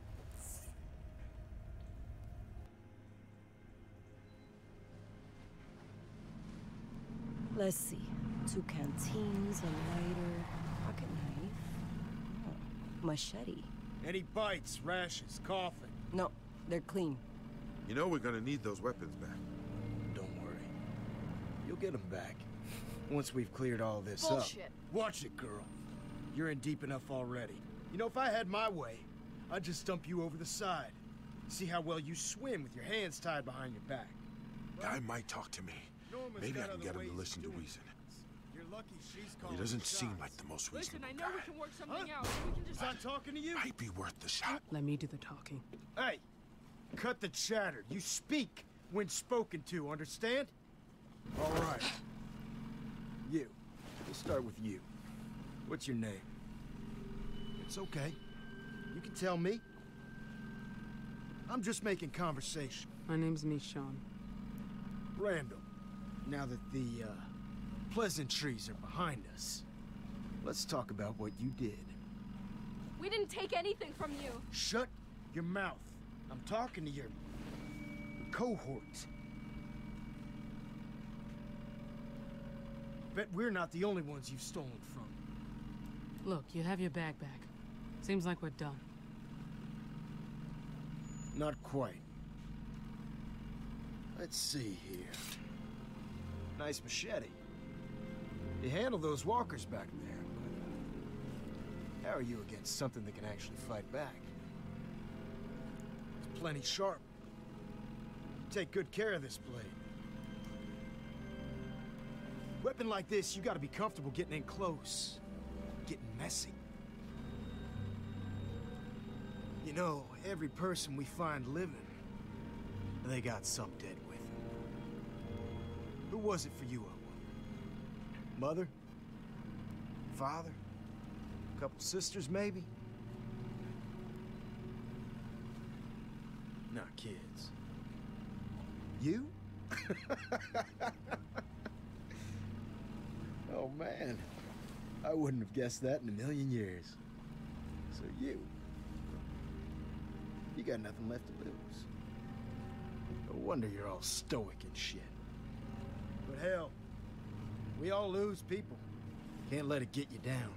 Let's see. Two canteens, a lighter, pocket knife, oh, machete. Any bites, rashes, coughing? No, they're clean. You know we're gonna need those weapons back. Don't worry. You'll get them back. Once we've cleared all this Bullshit. up. Watch it, girl. You're in deep enough already. You know, if I had my way, I'd just dump you over the side. See how well you swim with your hands tied behind your back. Guy might talk to me. Norma's Maybe I got can other get him ways to of listen to doing reason. things. You're lucky she's He calling doesn't the seem shots. like the most Listen, reasonable I know guy. we can work something Huh? out. We can just... Is I talking to you? Might be worth the shot. Let me do the talking. Hey, cut the chatter. You speak when spoken to, understand? All right. You. We'll start with you. What's your name? It's okay. You can tell me. I'm just making conversation. My name's Michonne. Randall, now that the, uh, pleasantries are behind us, let's talk about what you did. We didn't take anything from you. Shut your mouth. I'm talking to your cohort. Bet we're not the only ones you've stolen from. Look, you have your bag back. Seems like we're done. Not quite. Let's see here. Nice machete. You handle those walkers back there, but how are you against something that can actually fight back? It's plenty sharp. Take good care of this blade. Weapon like this, you gotta be comfortable getting in close. Getting messy. You know, every person we find living, they got some dead with them. Who was it for you, I wonder? Mother? Father? A couple sisters, maybe? Not kids. You? Oh, man. I wouldn't have guessed that in a million years. So you... You got nothing left to lose. No wonder you're all stoic and shit. But hell, we all lose people. Can't let it get you down.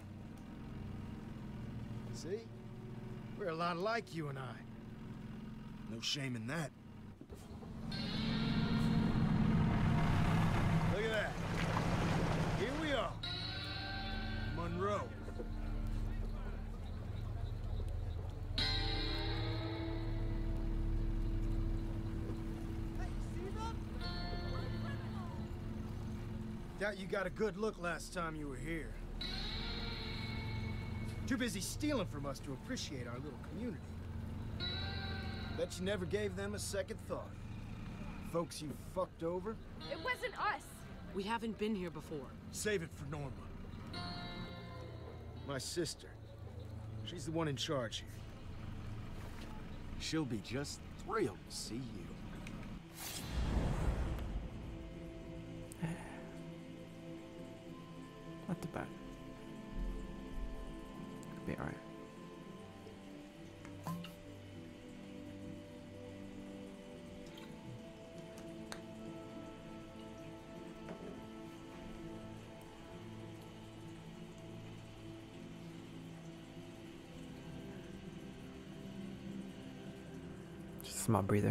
See? We're a lot like you and I. No shame in that. Look at that. Here we are. Monroe. Doubt you got a good look last time you were here. Too busy stealing from us to appreciate our little community. Bet you never gave them a second thought. Folks you fucked over? It wasn't us. We haven't been here before. Save it for Norma. My sister. She's the one in charge here. She'll be just thrilled to see you. Not too bad. Could be alright. small breather.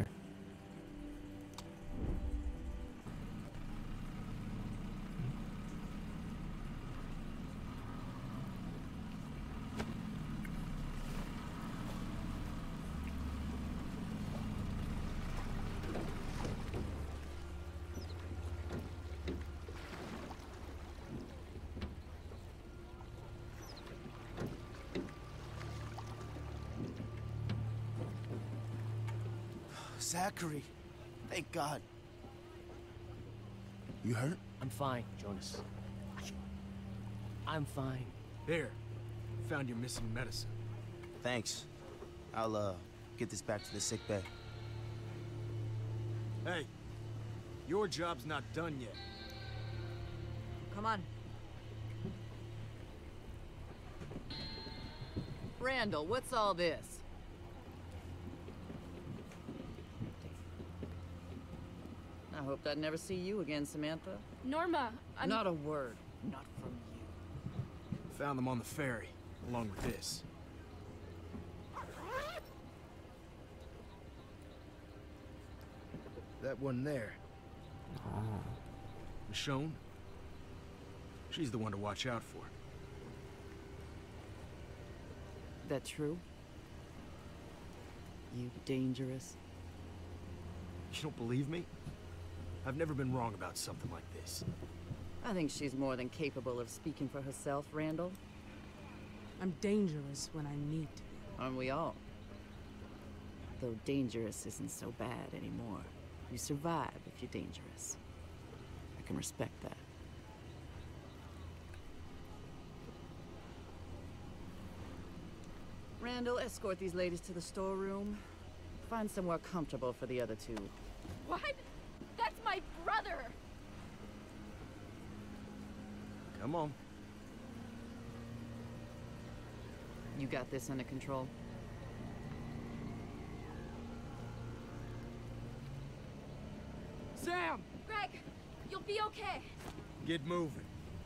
Zachary, thank God. You hurt? I'm fine, Jonas. I'm fine. There. Found your missing medicine. Thanks. I'll, uh, get this back to the sick bay. Hey, your job's not done yet. Come on. Randall, what's all this? I hope I'd never see you again, Samantha. Norma, I'm... Not a word. Not from you. Found them on the ferry, along with this. That one there. Oh. Michonne? She's the one to watch out for. That true? You dangerous. You don't believe me? I've never been wrong about something like this. I think she's more than capable of speaking for herself, Randall. I'm dangerous when I need to be. Aren't we all? Though dangerous isn't so bad anymore. You survive if you're dangerous. I can respect that. Randall, escort these ladies to the storeroom. Find somewhere comfortable for the other two. What? That's my brother! Come on. You got this under control? Sam! Greg, you'll be okay. Get moving.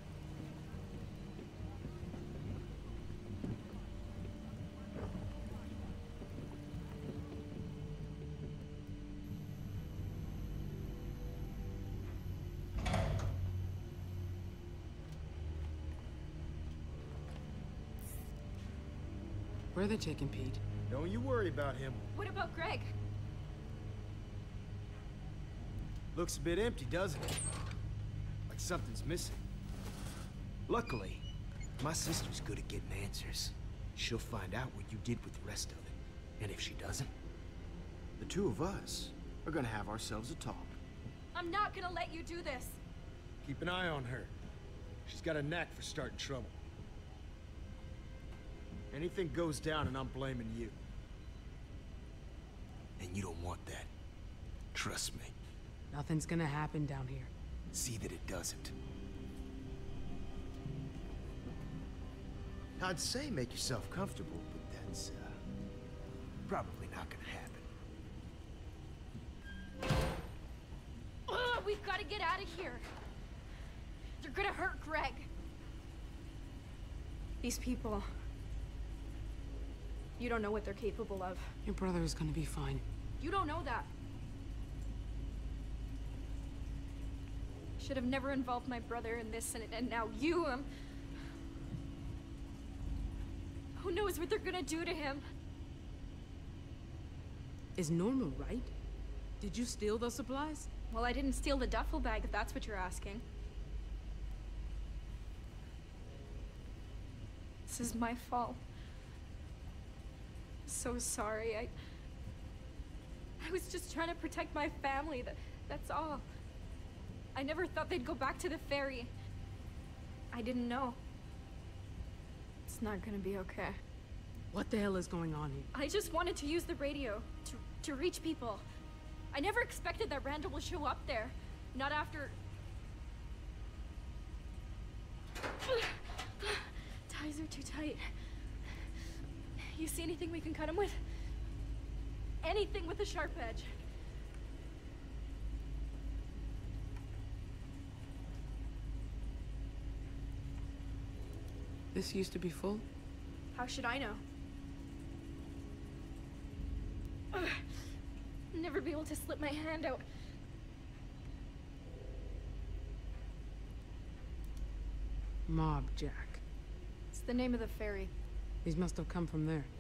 Where are they taking Pete? Don't you worry about him. What about Greg? Looks a bit empty, doesn't it? Like something's missing. Luckily, my sister's good at getting answers. She'll find out what you did with the rest of it. And if she doesn't, the two of us are gonna have ourselves a talk. I'm not gonna let you do this. Keep an eye on her. She's got a knack for starting trouble. Anything goes down and I'm blaming you. And you don't want that. Trust me. Nothing's gonna happen down here. See that it doesn't. I'd say make yourself comfortable, but that's, uh, probably not gonna happen. Ugh, we've gotta get out of here. They're gonna hurt Greg. These people... You don't know what they're capable of. Your brother is gonna be fine. You don't know that. Should have never involved my brother in this, and, and now you, um... Who knows what they're gonna do to him? Is Norma right? Did you steal those supplies? Well, I didn't steal the duffel bag, if that's what you're asking. This is my fault. So sorry. I... I was just trying to protect my family, that, that's all. I never thought they'd go back to the ferry. I didn't know. It's not gonna be okay. What the hell is going on here? I just wanted to use the radio to, to reach people. I never expected that Randall would show up there. Not after... Ties are too tight. You see anything we can cut him with? Anything with a sharp edge. This used to be full? How should I know? Ugh. never be able to slip my hand out. Mob Jack. It's the name of the ferry. These must have come from there.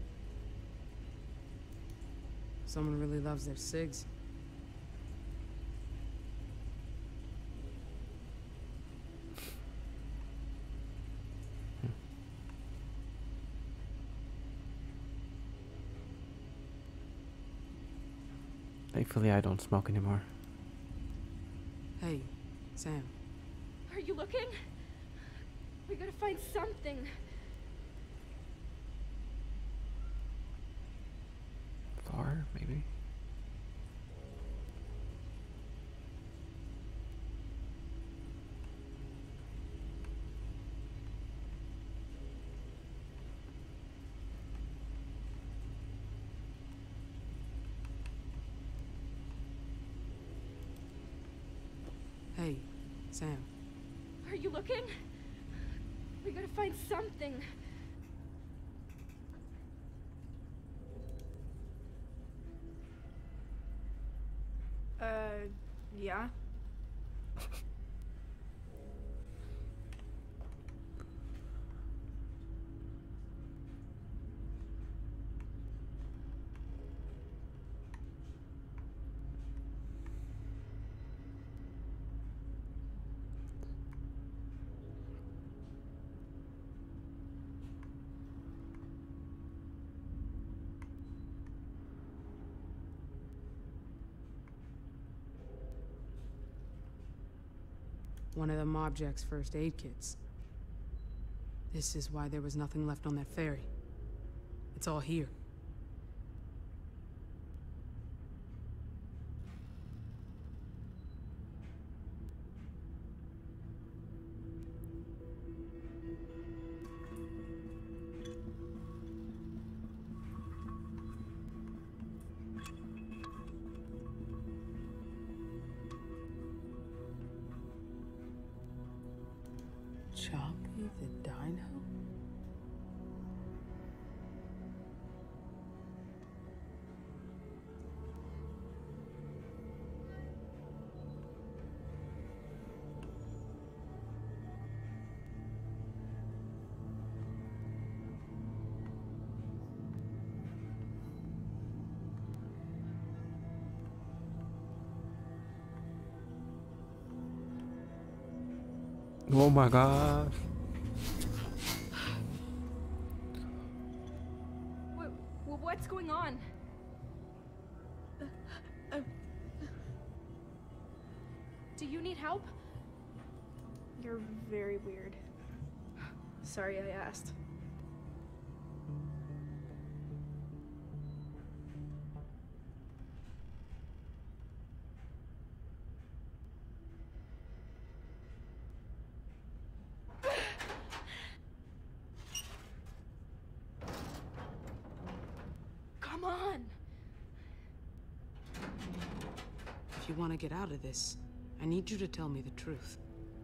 Someone really loves their cigs. Thankfully, I don't smoke anymore. Hey, Sam. Are you looking? We gotta find something. Flour, maybe? Hey, Sam. Are you looking? We gotta find something. Uh, yeah? One of the Mob Jack's first aid kits. This is why there was nothing left on that ferry. It's all here. Choppy the Dino? Oh my gosh. What, what's going on? Do you need help? You're very weird. Sorry I asked. Come on! If you want to get out of this, I need you to tell me the truth.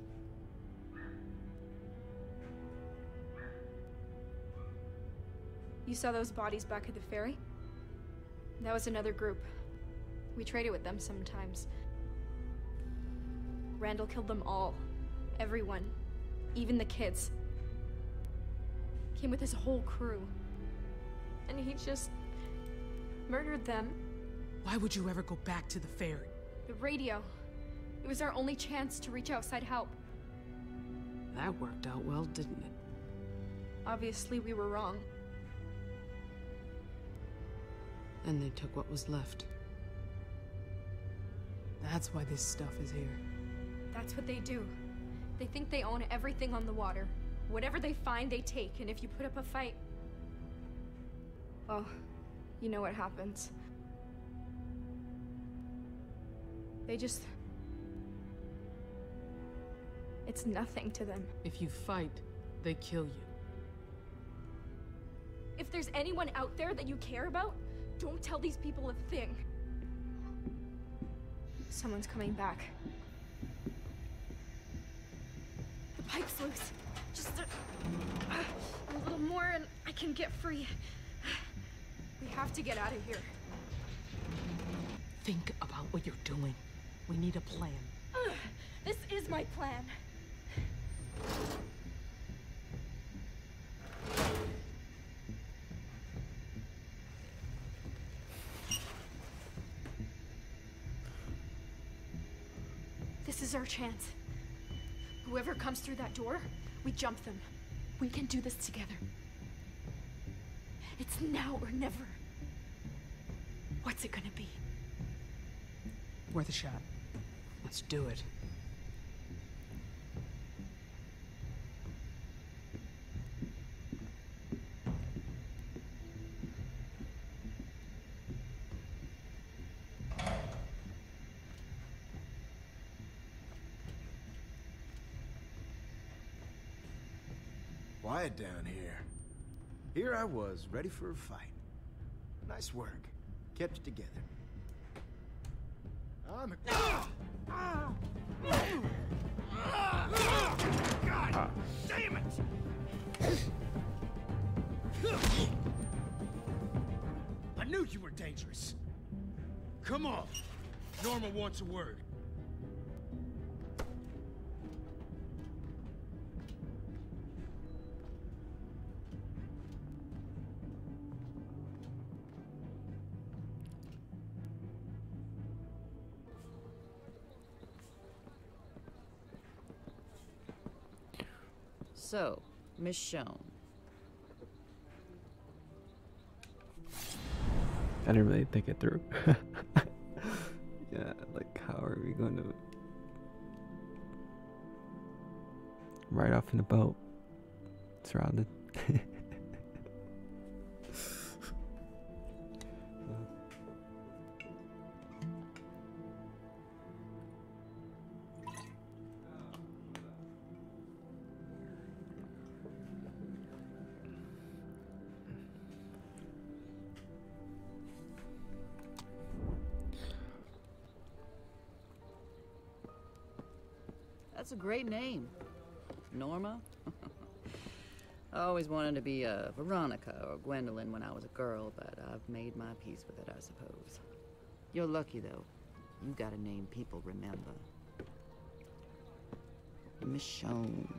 You saw those bodies back at the ferry? That was another group. We traded with them sometimes. Randall killed them all. Everyone. Even the kids. Came with his whole crew. And he just murdered them. Why would you ever go back to the ferry? The radio. It was our only chance to reach outside help. That worked out well, didn't it? Obviously, we were wrong. And they took what was left. That's why this stuff is here. That's what they do. They think they own everything on the water. Whatever they find, they take, and if you put up a fight... well, you know what happens. They just... it's nothing to them. If you fight, they kill you. If there's anyone out there that you care about, don't tell these people a thing. Someone's coming back. The pipe's loose. Just a, a little more and I can get free. We have to get out of here. Think about what you're doing. We need a plan. Ugh, this is my plan. This is our chance. Whoever comes through that door, we jump them. We can do this together. It's now or never. What's it gonna be? Worth a shot. Let's do it. Quiet down here. Here I was, ready for a fight. Nice work. Kept it together. I'm a... God damn it! I knew you were dangerous. Come on. Norma wants a word. So, Michonne. I didn't really think it through. Yeah, like how are we gonna ride off in a boat surrounded? That's a great name. Norma? I always wanted to be a Veronica or Gwendolyn when I was a girl, but I've made my peace with it, I suppose. You're lucky, though. You got a name people remember. Michonne.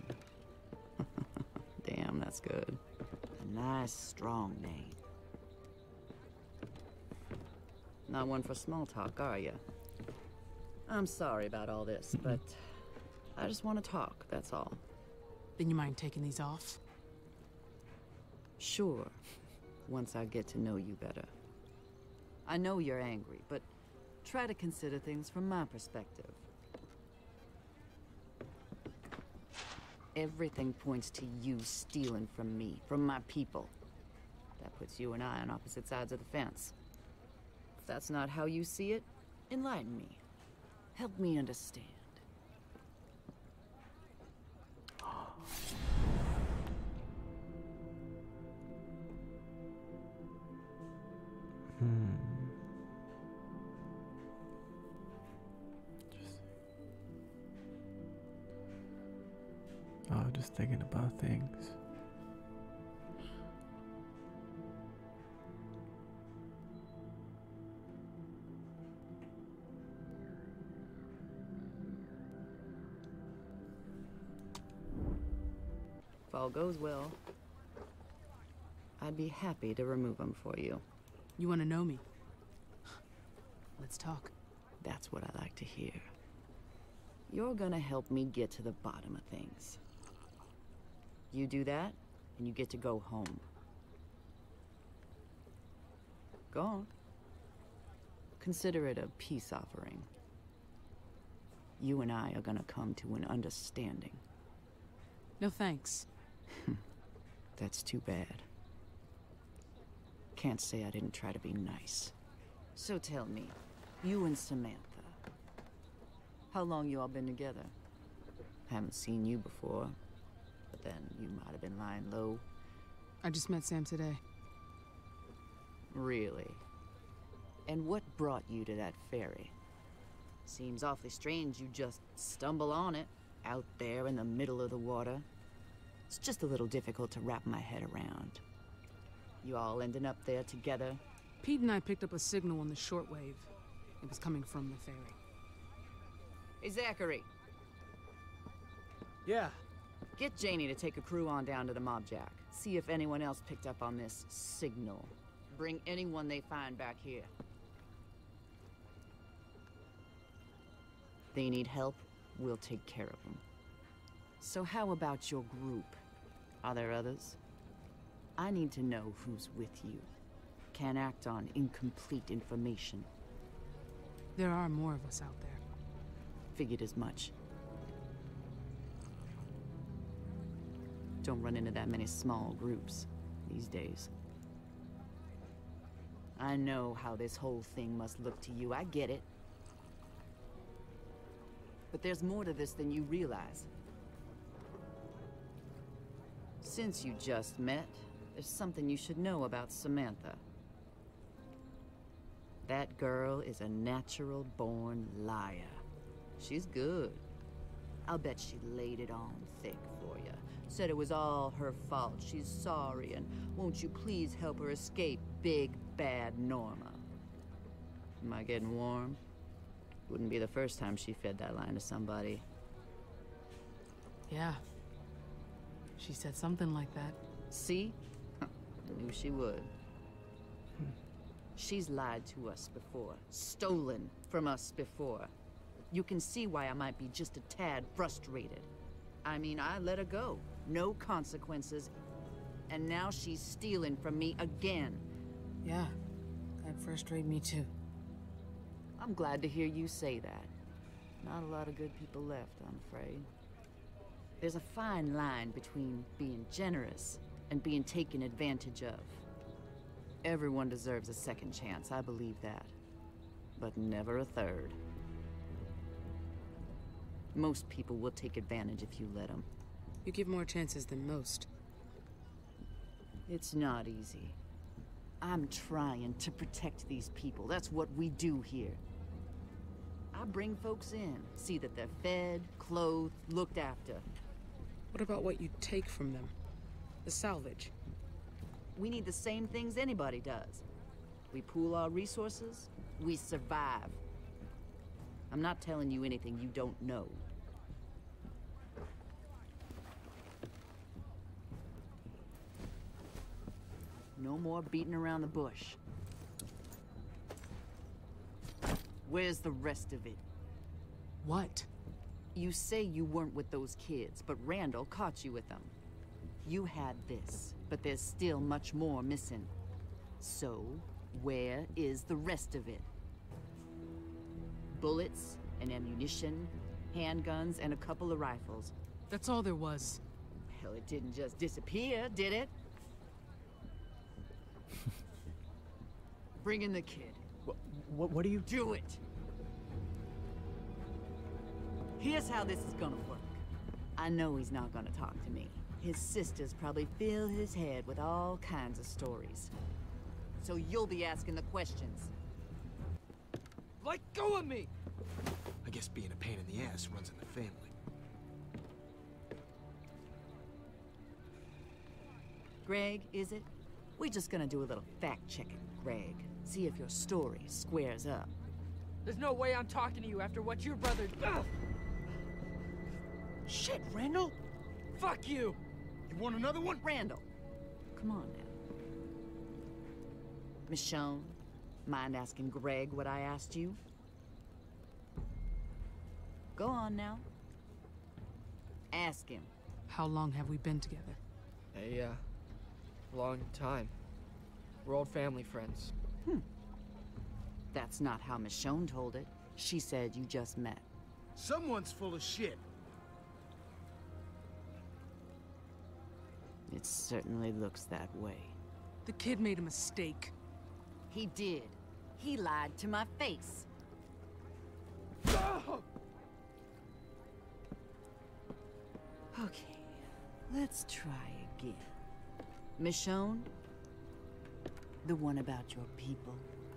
Damn, that's good. A nice, strong name. Not one for small talk, are you? I'm sorry about all this, but I just want to talk, that's all. Then you mind taking these off? Sure, once I get to know you better. I know you're angry, but try to consider things from my perspective. Everything points to you stealing from me, from my people. That puts you and I on opposite sides of the fence. If that's not how you see it, enlighten me. Help me understand. Hmm. Just, oh, just thinking about things. If all goes well, I'd be happy to remove them for you. You want to know me? Let's talk. That's what I like to hear. You're gonna help me get to the bottom of things. You do that, and you get to go home. Go on. Consider it a peace offering. You and I are gonna come to an understanding. No thanks. That's too bad. Can't say I didn't try to be nice. So tell me, you and Samantha, how long you all been together? Haven't seen you before, but then you might have been lying low. I just met Sam today. Really? And what brought you to that ferry? Seems awfully strange you just stumble on it, out there in the middle of the water. It's just a little difficult to wrap my head around. You all ending up there together? Pete and I picked up a signal on the shortwave. It was coming from the ferry. Hey, Zachary. Yeah. Get Janie to take a crew on down to the mob jack. See if anyone else picked up on this signal. Bring anyone they find back here. They need help, we'll take care of them. So how about your group? Are there others? I need to know who's with you. Can't act on incomplete information. There are more of us out there. Figured as much. Don't run into that many small groups these days. I know how this whole thing must look to you, I get it. But there's more to this than you realize. Since you just met, there's something you should know about Samantha. That girl is a natural-born liar. She's good. I'll bet she laid it on thick for you. Said it was all her fault. She's sorry, and won't you please help her escape big, bad Norma? Am I getting warm? Wouldn't be the first time she fed that line to somebody. Yeah. She said something like that. See? Knew she would. She's lied to us before. Stolen from us before. You can see why I might be just a tad frustrated. I mean, I let her go. No consequences. And now she's stealing from me again. Yeah, that frustrated me too. I'm glad to hear you say that. Not a lot of good people left, I'm afraid. There's a fine line between being generous and being taken advantage of. Everyone deserves a second chance, I believe that. But never a third. Most people will take advantage if you let them. You give more chances than most. It's not easy. I'm trying to protect these people. That's what we do here. I bring folks in, see that they're fed, clothed, looked after. What about what you take from them? The salvage? We need the same things anybody does. We pool our resources, we survive. I'm not telling you anything you don't know. No more beating around the bush. Where's the rest of it? What? You say you weren't with those kids, but Randall caught you with them. You had this, but there's still much more missing. So, where is the rest of it? Bullets and ammunition, handguns, and a couple of rifles. That's all there was. Hell, it didn't just disappear, did it? Bring in the kid. What, what, what do you... Do it! Here's how this is gonna work. I know he's not gonna talk to me. His sisters probably fill his head with all kinds of stories. So you'll be asking the questions. Let go of me! I guess being a pain in the ass runs in the family. Greg, is it? We're just gonna do a little fact-checking, Greg. See if your story squares up. There's no way I'm talking to you after what your brother... Ugh! Shit, Randall! Fuck you! You want another one? Randall, come on now. Michonne, mind asking Greg what I asked you? Go on now. Ask him. How long have we been together? A, uh, long time. We're old family friends. Hmm. That's not how Michonne told it. She said you just met. Someone's full of shit. It certainly looks that way. The kid made a mistake. He did. He lied to my face. Okay, let's try again. Michonne, the one about your people.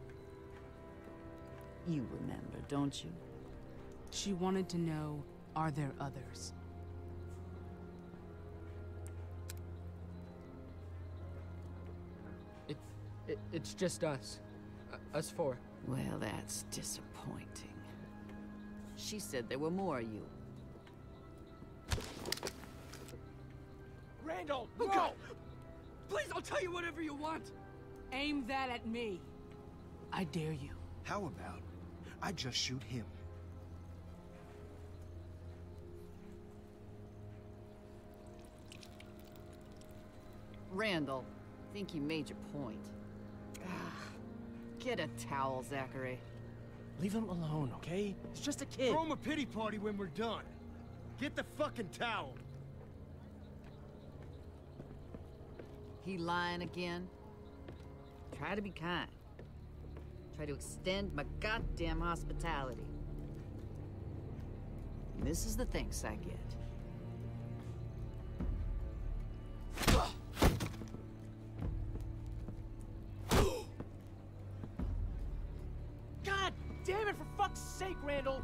You remember, don't you? She wanted to know, are there others? It, it, it's just us. Uh, us four. Well, that's disappointing. She said there were more of you. Randall, Oh, no! God. Please, I'll tell you whatever you want. Aim that at me. I dare you. How about I just shoot him? Randall, think you made your point. Ah, get a towel, Zachary. Leave him alone, okay? He's just a kid. Throw him a pity party when we're done. Get the fucking towel. He lying again? Try to be kind. Try to extend my goddamn hospitality. And this is the thanks I get. God damn it, for fuck's sake, Randall!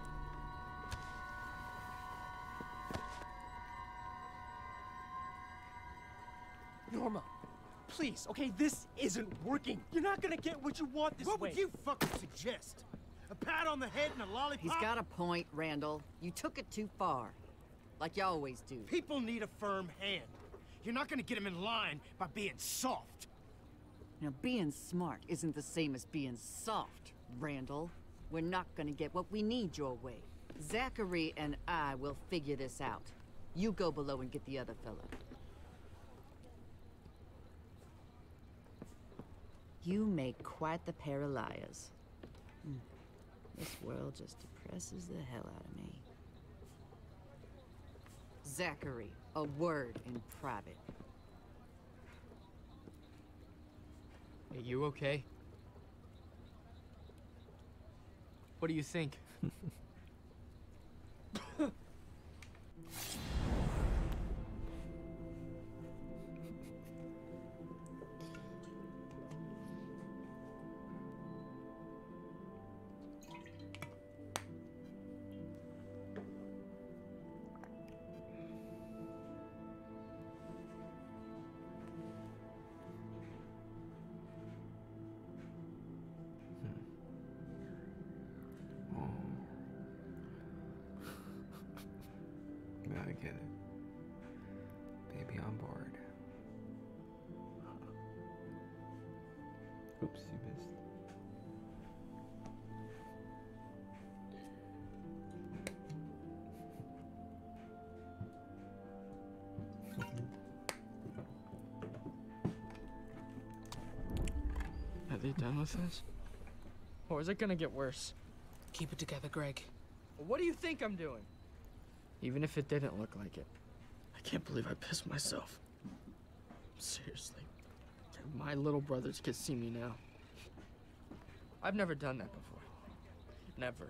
Norma, please, okay, this isn't working. You're not gonna get what you want this What way. would you fucking suggest? A pat on the head and a lollipop? He's got a point, Randall. You took it too far. Like you always do. People need a firm hand. You're not gonna get him in line by being soft. Now, being smart isn't the same as being soft, Randall. We're not gonna get what we need your way. Zachary and I will figure this out. You go below and get the other fella. You make quite the pair of liars. Hmm. This world just depresses the hell out of me. Zachary, a word in private. Are you okay? What do you think? I get it. Baby on board. Oops, you missed. Are they done with this? Or is it gonna get worse? Keep it together, Greg. What do you think I'm doing? Even if it didn't look like it. I can't believe I pissed myself. Seriously. My little brothers can see me now. I've never done that before. Never.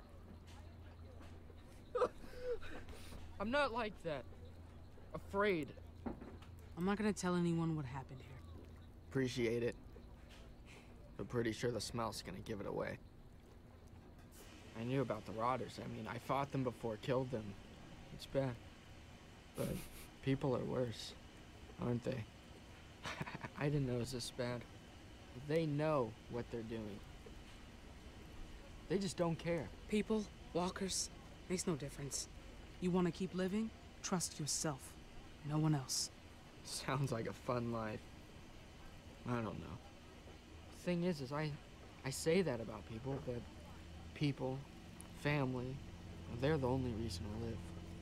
I'm not like that. Afraid. I'm not gonna tell anyone what happened here. Appreciate it. But pretty sure the smell's gonna give it away. I knew about the rotters. I mean, I fought them before, killed them. It's bad. But people are worse, aren't they? I didn't know it was this bad. They know what they're doing. They just don't care. People, walkers, makes no difference. You want to keep living? Trust yourself. No one else. Sounds like a fun life. I don't know. The thing is, is I, I say that about people, but people, family, they're the only reason we live.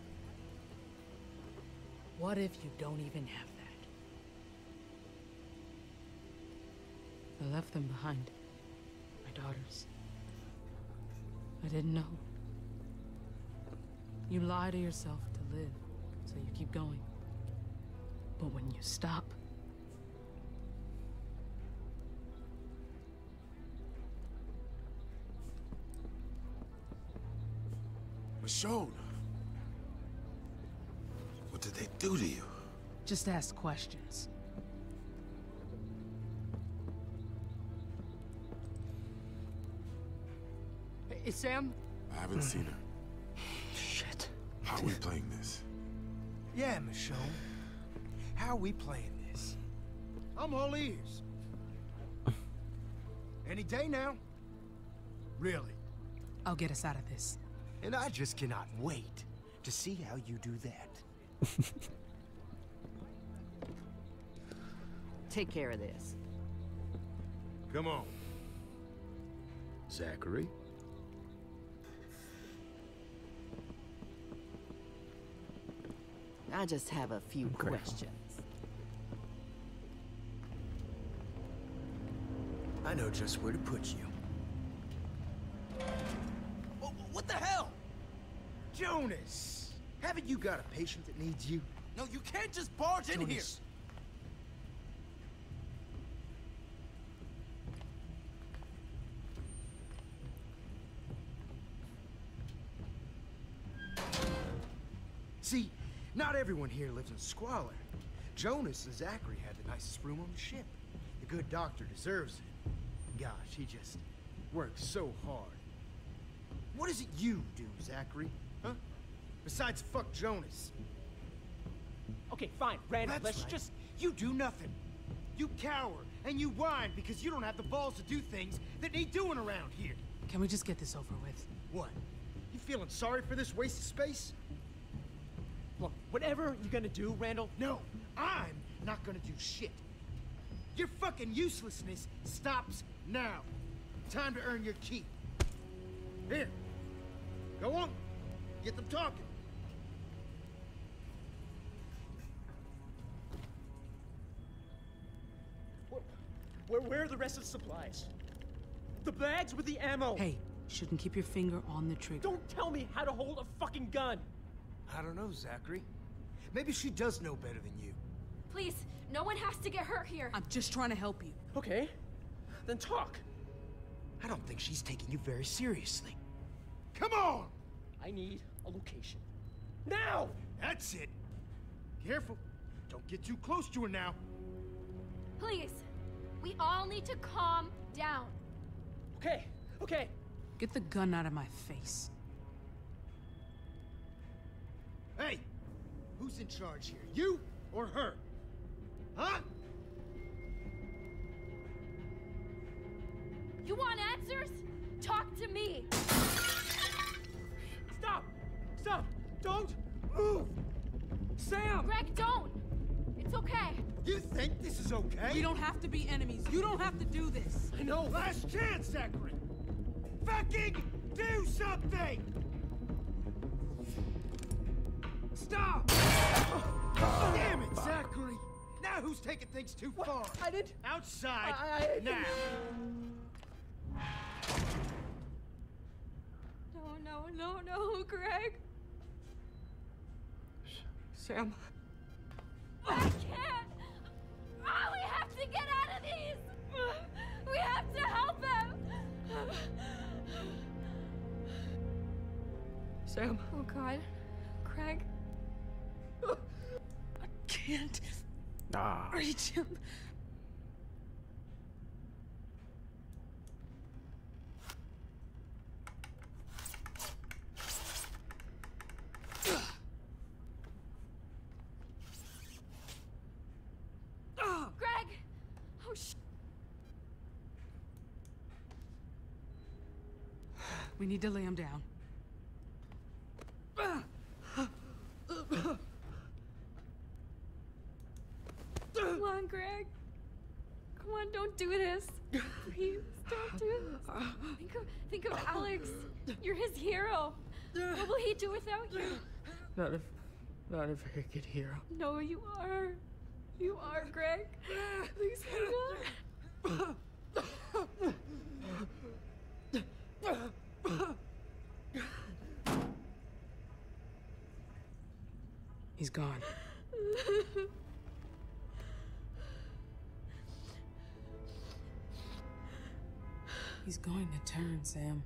What if you don't even have that? I left them behind. My daughters. I didn't know. You lie to yourself to live, so you keep going. But when you stop, Michonne, what did they do to you? just ask questions. Is Sam? I haven't seen her. Shit. How are we playing this? Yeah, Michonne. How are we playing this? I'm all ears. Any day now. Really? I'll get us out of this. And I just cannot wait to see how you do that. Take care of this. Come on. Zachary? I just have a few questions. I know just where to put you. Wh- What the hell? Jonas! Haven't you got a patient that needs you? No, you can't just barge in here. Jonas. See, not everyone here lives in squalor. Jonas and Zachary had the nicest room on the ship. The good doctor deserves it. Gosh, he just works so hard. What is it you do, Zachary? Huh? Besides fuck Jonas. Okay, fine, Randall, That's let's right. just... You do nothing. You cower, and you whine because you don't have the balls to do things that need doing around here. Can we just get this over with? What? You feeling sorry for this waste of space? Look, whatever you're gonna do, Randall... No, I'm not gonna do shit. Your fucking uselessness stops now. Time to earn your keep. Here. Go on. Get them talking. Where, where are the rest of the supplies? The bags with the ammo! Hey, shouldn't keep your finger on the trigger. Don't tell me how to hold a fucking gun! I don't know, Zachary. Maybe she does know better than you. Please, no one has to get hurt here. I'm just trying to help you. Okay, then talk. I don't think she's taking you very seriously. Come on! I need a location. Now! That's it. Careful. Don't get too close to her now. Please, we all need to calm down. Okay, okay. Get the gun out of my face. Hey! Who's in charge here? You or her? Huh? You want answers? Talk to me. Stop! Stop! Don't move! Sam! Greg, don't. It's okay. You think this is okay? We don't have to be enemies. You don't have to do this. I know. Last chance, Zachary! Fucking do something! Stop! Damn it, Zachary! Now who's taking things too What? far? I did. Outside, I, I, now! No, no, no, no, Greg. Sam. I can't. Oh, we have to get out of these. We have to help them. Sam. Oh, God. Greg. I can't Ah. reach him. Greg. Oh, sh. We need to lay him down. Come on, Greg. Come on, don't do this. Please, don't do this. Think of, think of Alex. You're his hero. What will he do without you? Not a, not a very good hero. No, you are. You are, Greg. Please hang on. He's gone. He's going to turn, Sam.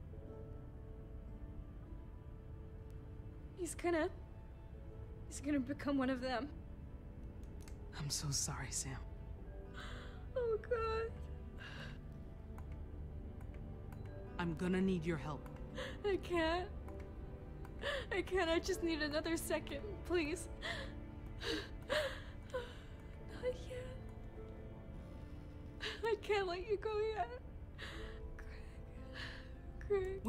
He's gonna... He's gonna become one of them. I'm so sorry, Sam. Oh, God. I'm gonna need your help. I can't. I can't. I just need another second, please. Not yet. I can't let you go yet. Greg.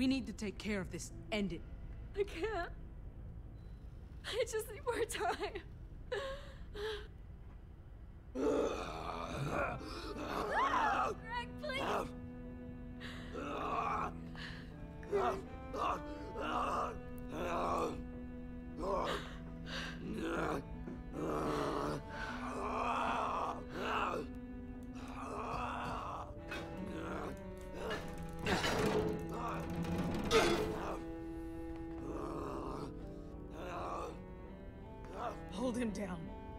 We need to take care of this. End it. I can't. I just need more time. Greg, please. Hold him down.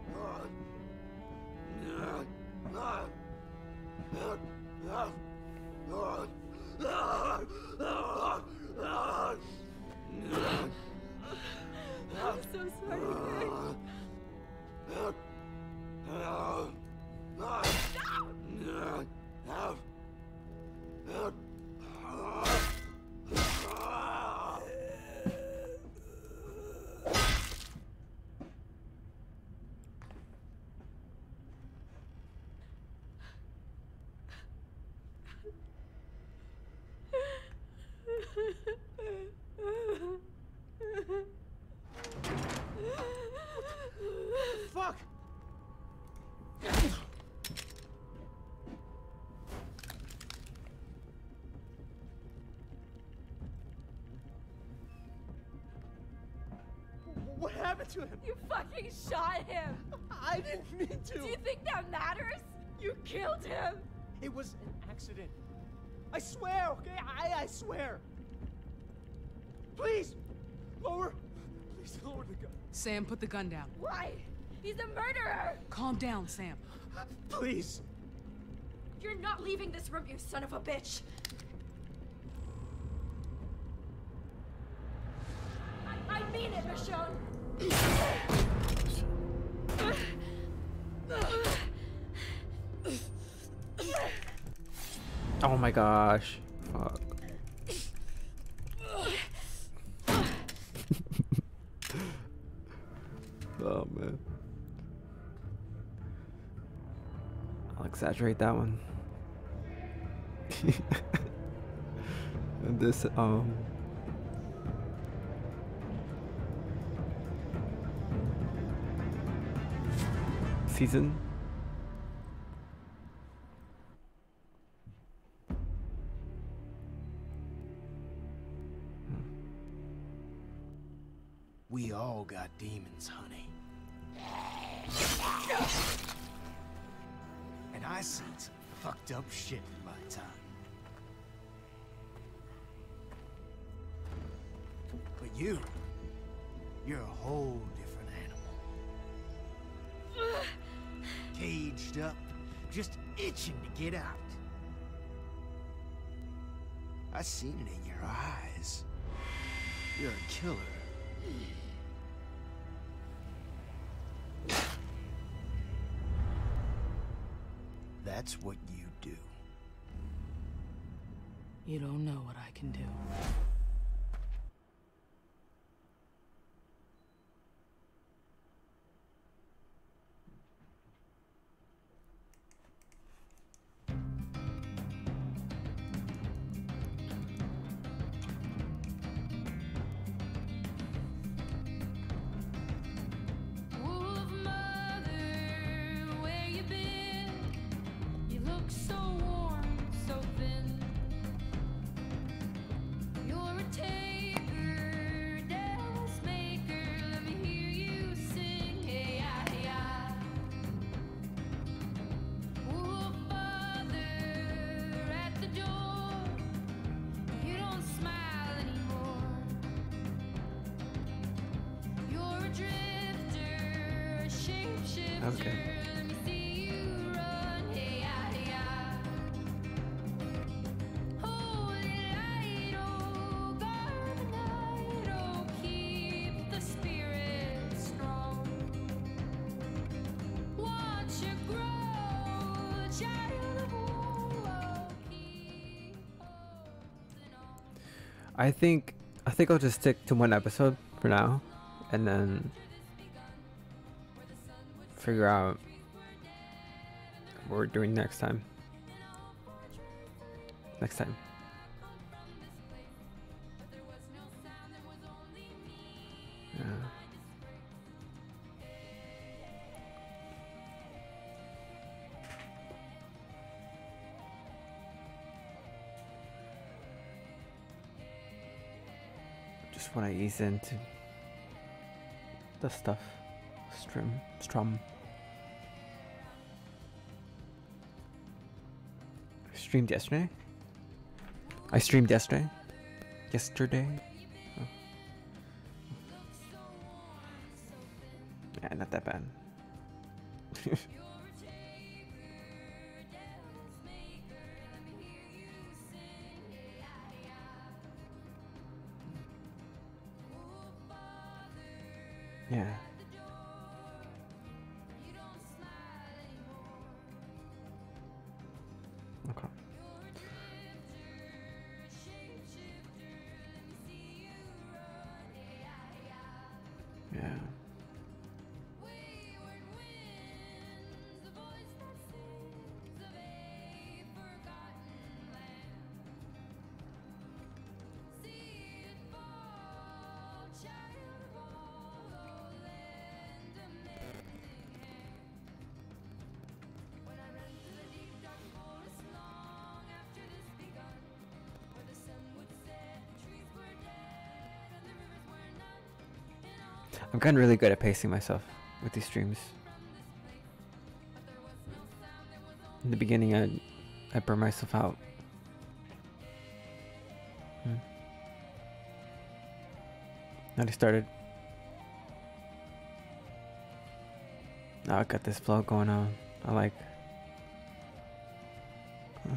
I'm so sorry, Greg. Fuck! What happened to him? You fucking shot him. I didn't mean to. Do you think that matters? You killed him. It was an accident. I swear, okay? I, I swear. Please, lower. Please lower the gun. Sam, put the gun down. Why? He's a murderer. Calm down, Sam. Please. You're not leaving this room, you son of a bitch. I, I mean it, Michonne. Oh my gosh. Fuck. Oh man. I'll exaggerate that one. And this um season We all got demons, honey. And I seen some fucked up shit in my time. But you, you're a whole different animal. Caged up, just itching to get out. I seen it in your eyes. You're a killer. That's what you do. You don't know what I can do. Wolf mother, where you been? You look so warm, so thin. You're a taker, devil's maker. Let me hear you sing. Hey, ya, hey, ya. Wolf father at the door. You don't smile anymore. You're a drifter, a shapeshifter. Okay. Let me see you run. Hey, ya, hey, ya. Holy light, oh, guard the night, oh, keep the spirit strong. Watch it grow, child of woe, keep holding on. I think I think I'll just stick to one episode for now and then figure out what we're doing next time. Next time. just want to ease into the stuff. Strum. Strum. I streamed yesterday? I streamed yesterday? Yesterday? Oh. Yeah, not that bad. Yeah. Okay. Yeah. I've gotten really good at pacing myself with these streams. In the beginning, I I burned myself out. Hmm. Now they started. Now I got this flow going on. I like. Huh.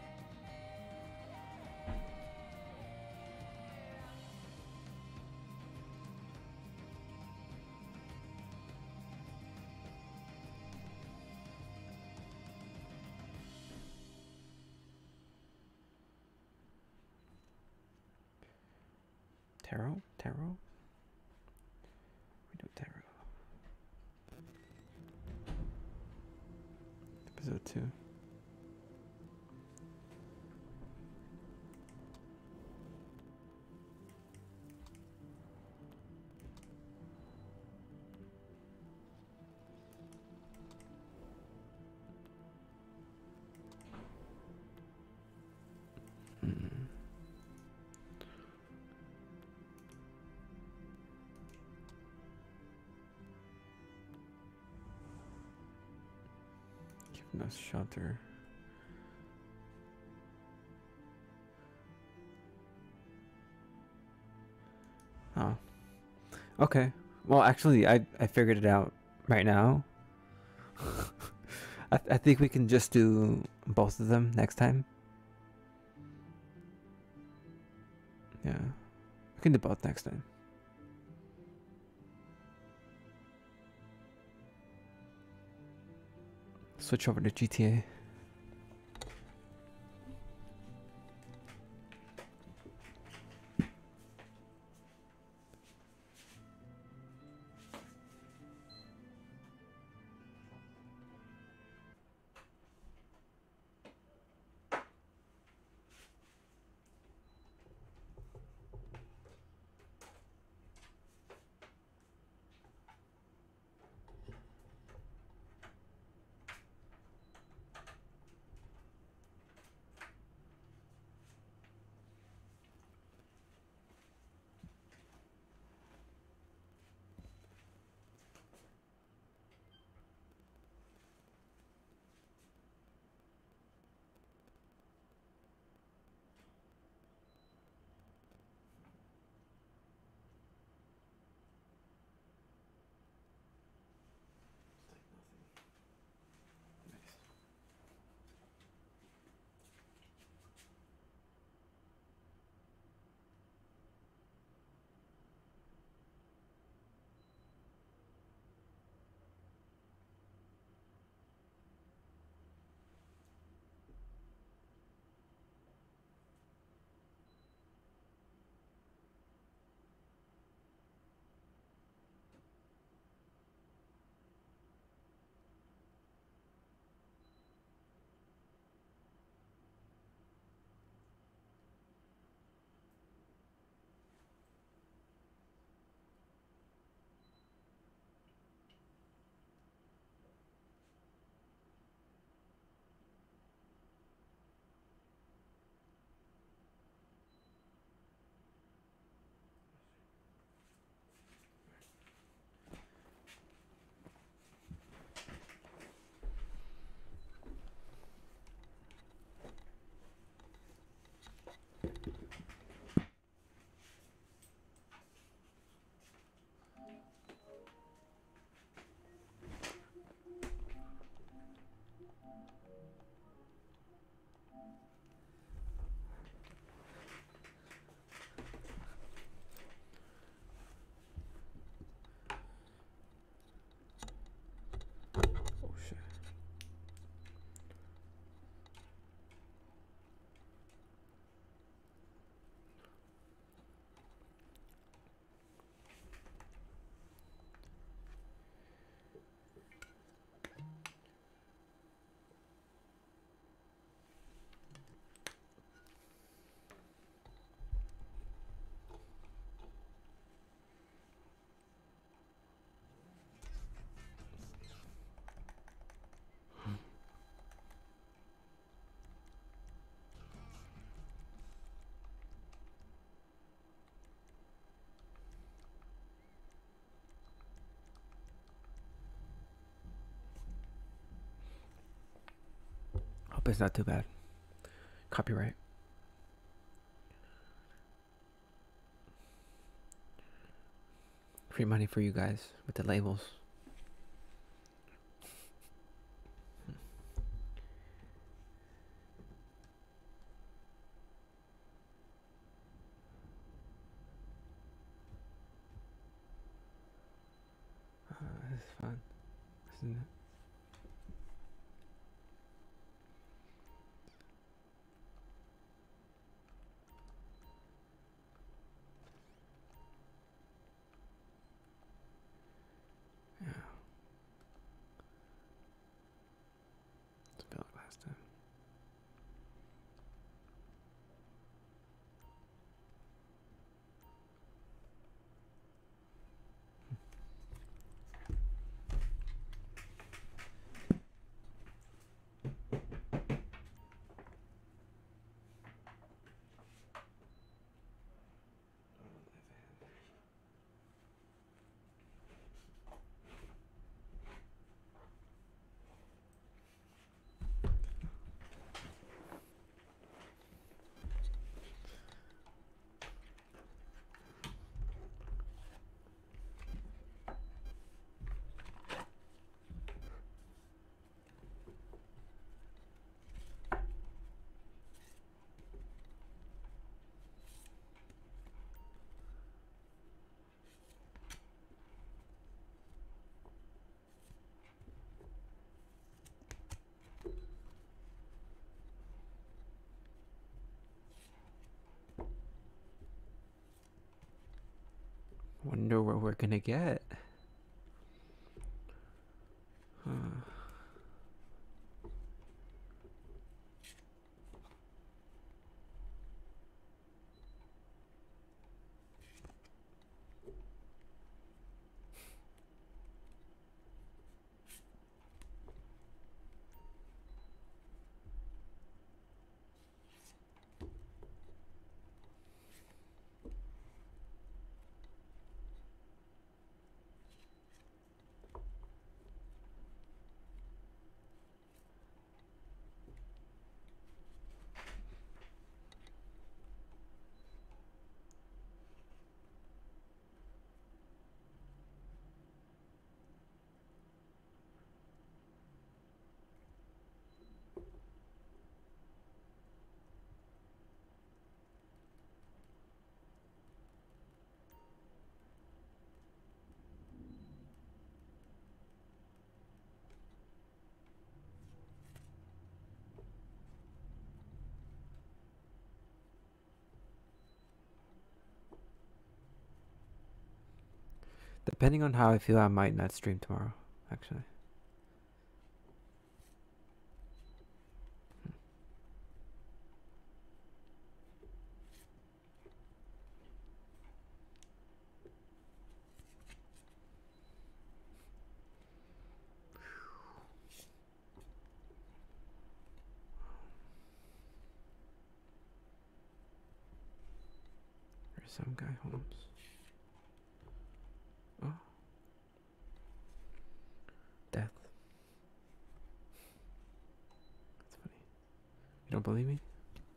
Tarot? Tarot? We do tarot. Episode two. No shelter. Oh. Okay. Well, actually, I I figured it out right now. I th I think we can just do both of them next time. Yeah, we can do both next time. Switch over to G T A. but it's not too bad. Copyright. Free money for you guys with the labels. Uh, this is fun, isn't it? Yeah. It's a bit like last time. Wonder what we're gonna get. Huh. Depending on how I feel, I might not stream tomorrow, actually. There's some guy Holmes. Oh. Death. That's funny. You don't believe me?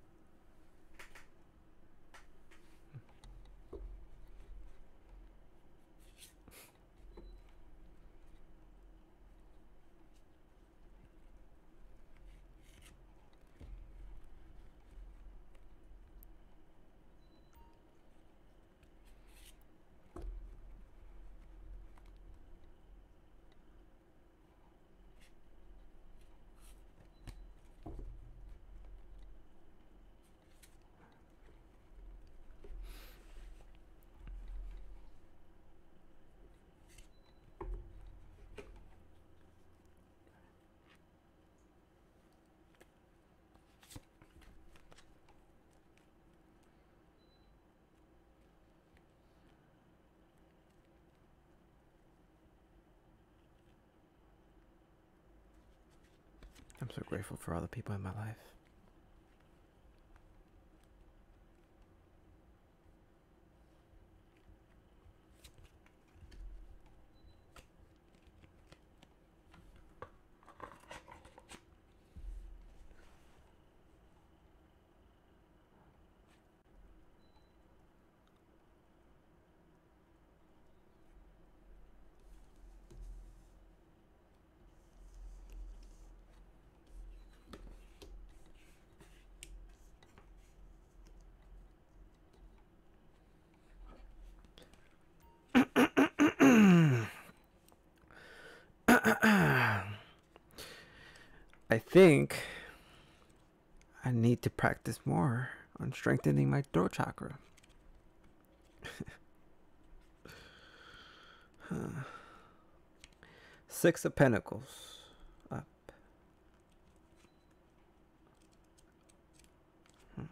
I'm so grateful for all the people in my life. I think I need to practice more on strengthening my throat chakra. Huh. Six of Pentacles. Up. Hmm.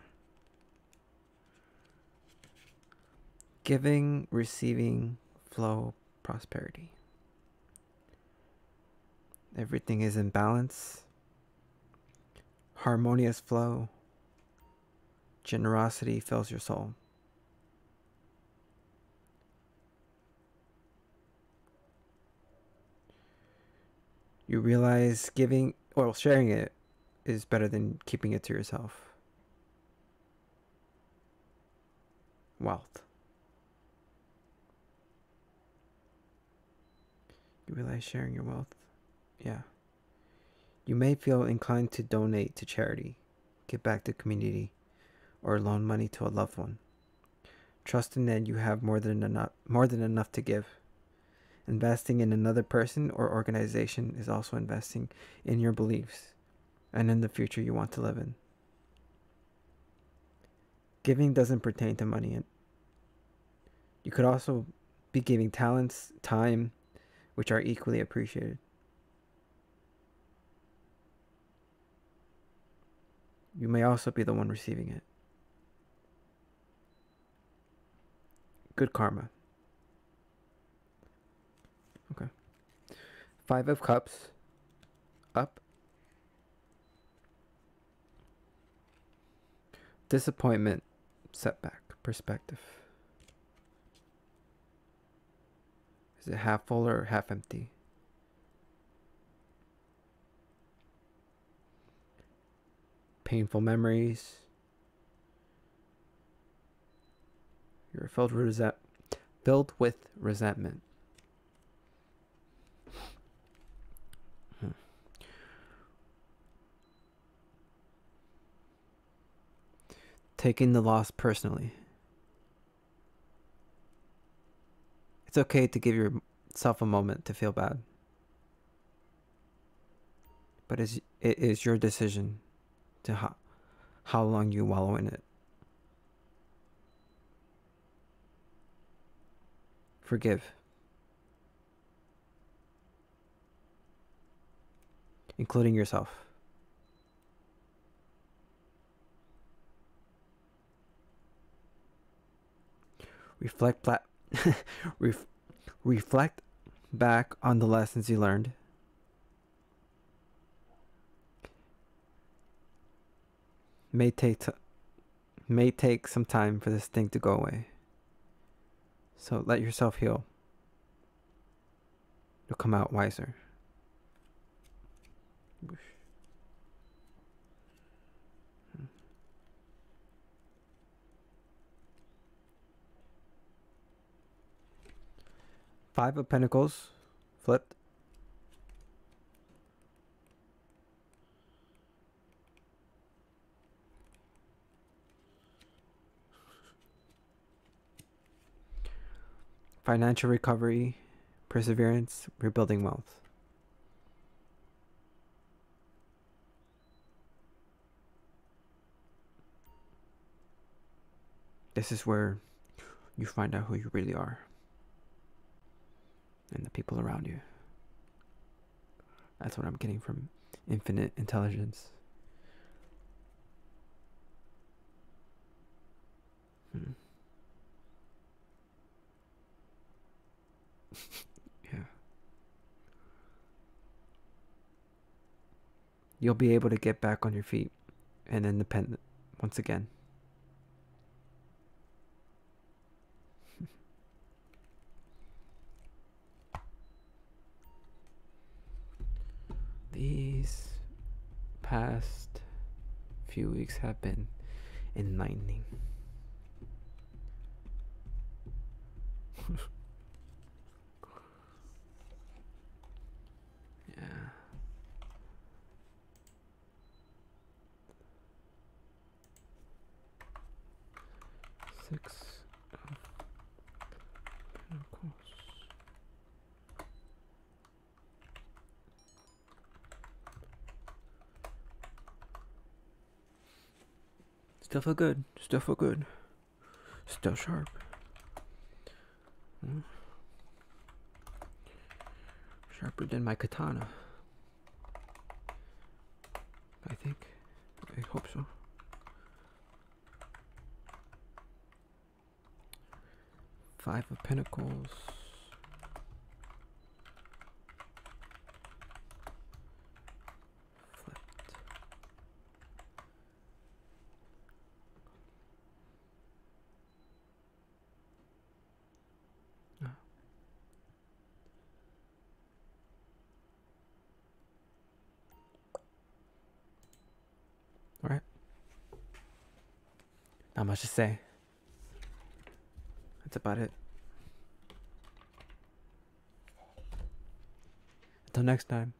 Giving, receiving, flow, prosperity. Everything is in balance. Harmonious flow. Generosity fills your soul. You realize giving, or sharing it, is better than keeping it to yourself. Wealth. You realize sharing your wealth? Yeah. You may feel inclined to donate to charity, give back to community, or loan money to a loved one. Trusting that you have more than enough, more than enough to give. Investing in another person or organization is also investing in your beliefs and in the future you want to live in. Giving doesn't pertain to money. You could also be giving talents, time, which are equally appreciated. You may also be the one receiving it. Good karma. Okay. Five of Cups. Up. Disappointment. Setback. Perspective. Is it half full or half empty? Painful memories. You're filled with resent, filled with resentment. Hmm. Taking the loss personally. It's okay to give yourself a moment to feel bad. But it's, it is your decision to how, how long you wallow in it. Forgive. Including yourself. Reflect, pla- Ref- reflect back on the lessons you learned. May take t- may take some time for this thing to go away. So let yourself heal. You'll come out wiser. Five of Pentacles. Flipped. Financial recovery, perseverance, rebuilding wealth. This is where you find out who you really are and the people around you. That's what I'm getting from infinite intelligence. Hmm. Yeah. You'll be able to get back on your feet and independent once again. These past few weeks have been enlightening. Yeah. Six of Pentacles. Still feel good. Still feel good. Still sharp. Hmm. Sharper than my katana. I think. I hope so. Five of Pentacles. Flipped. Oh. All right. Not much to say. That's about it. Until next time.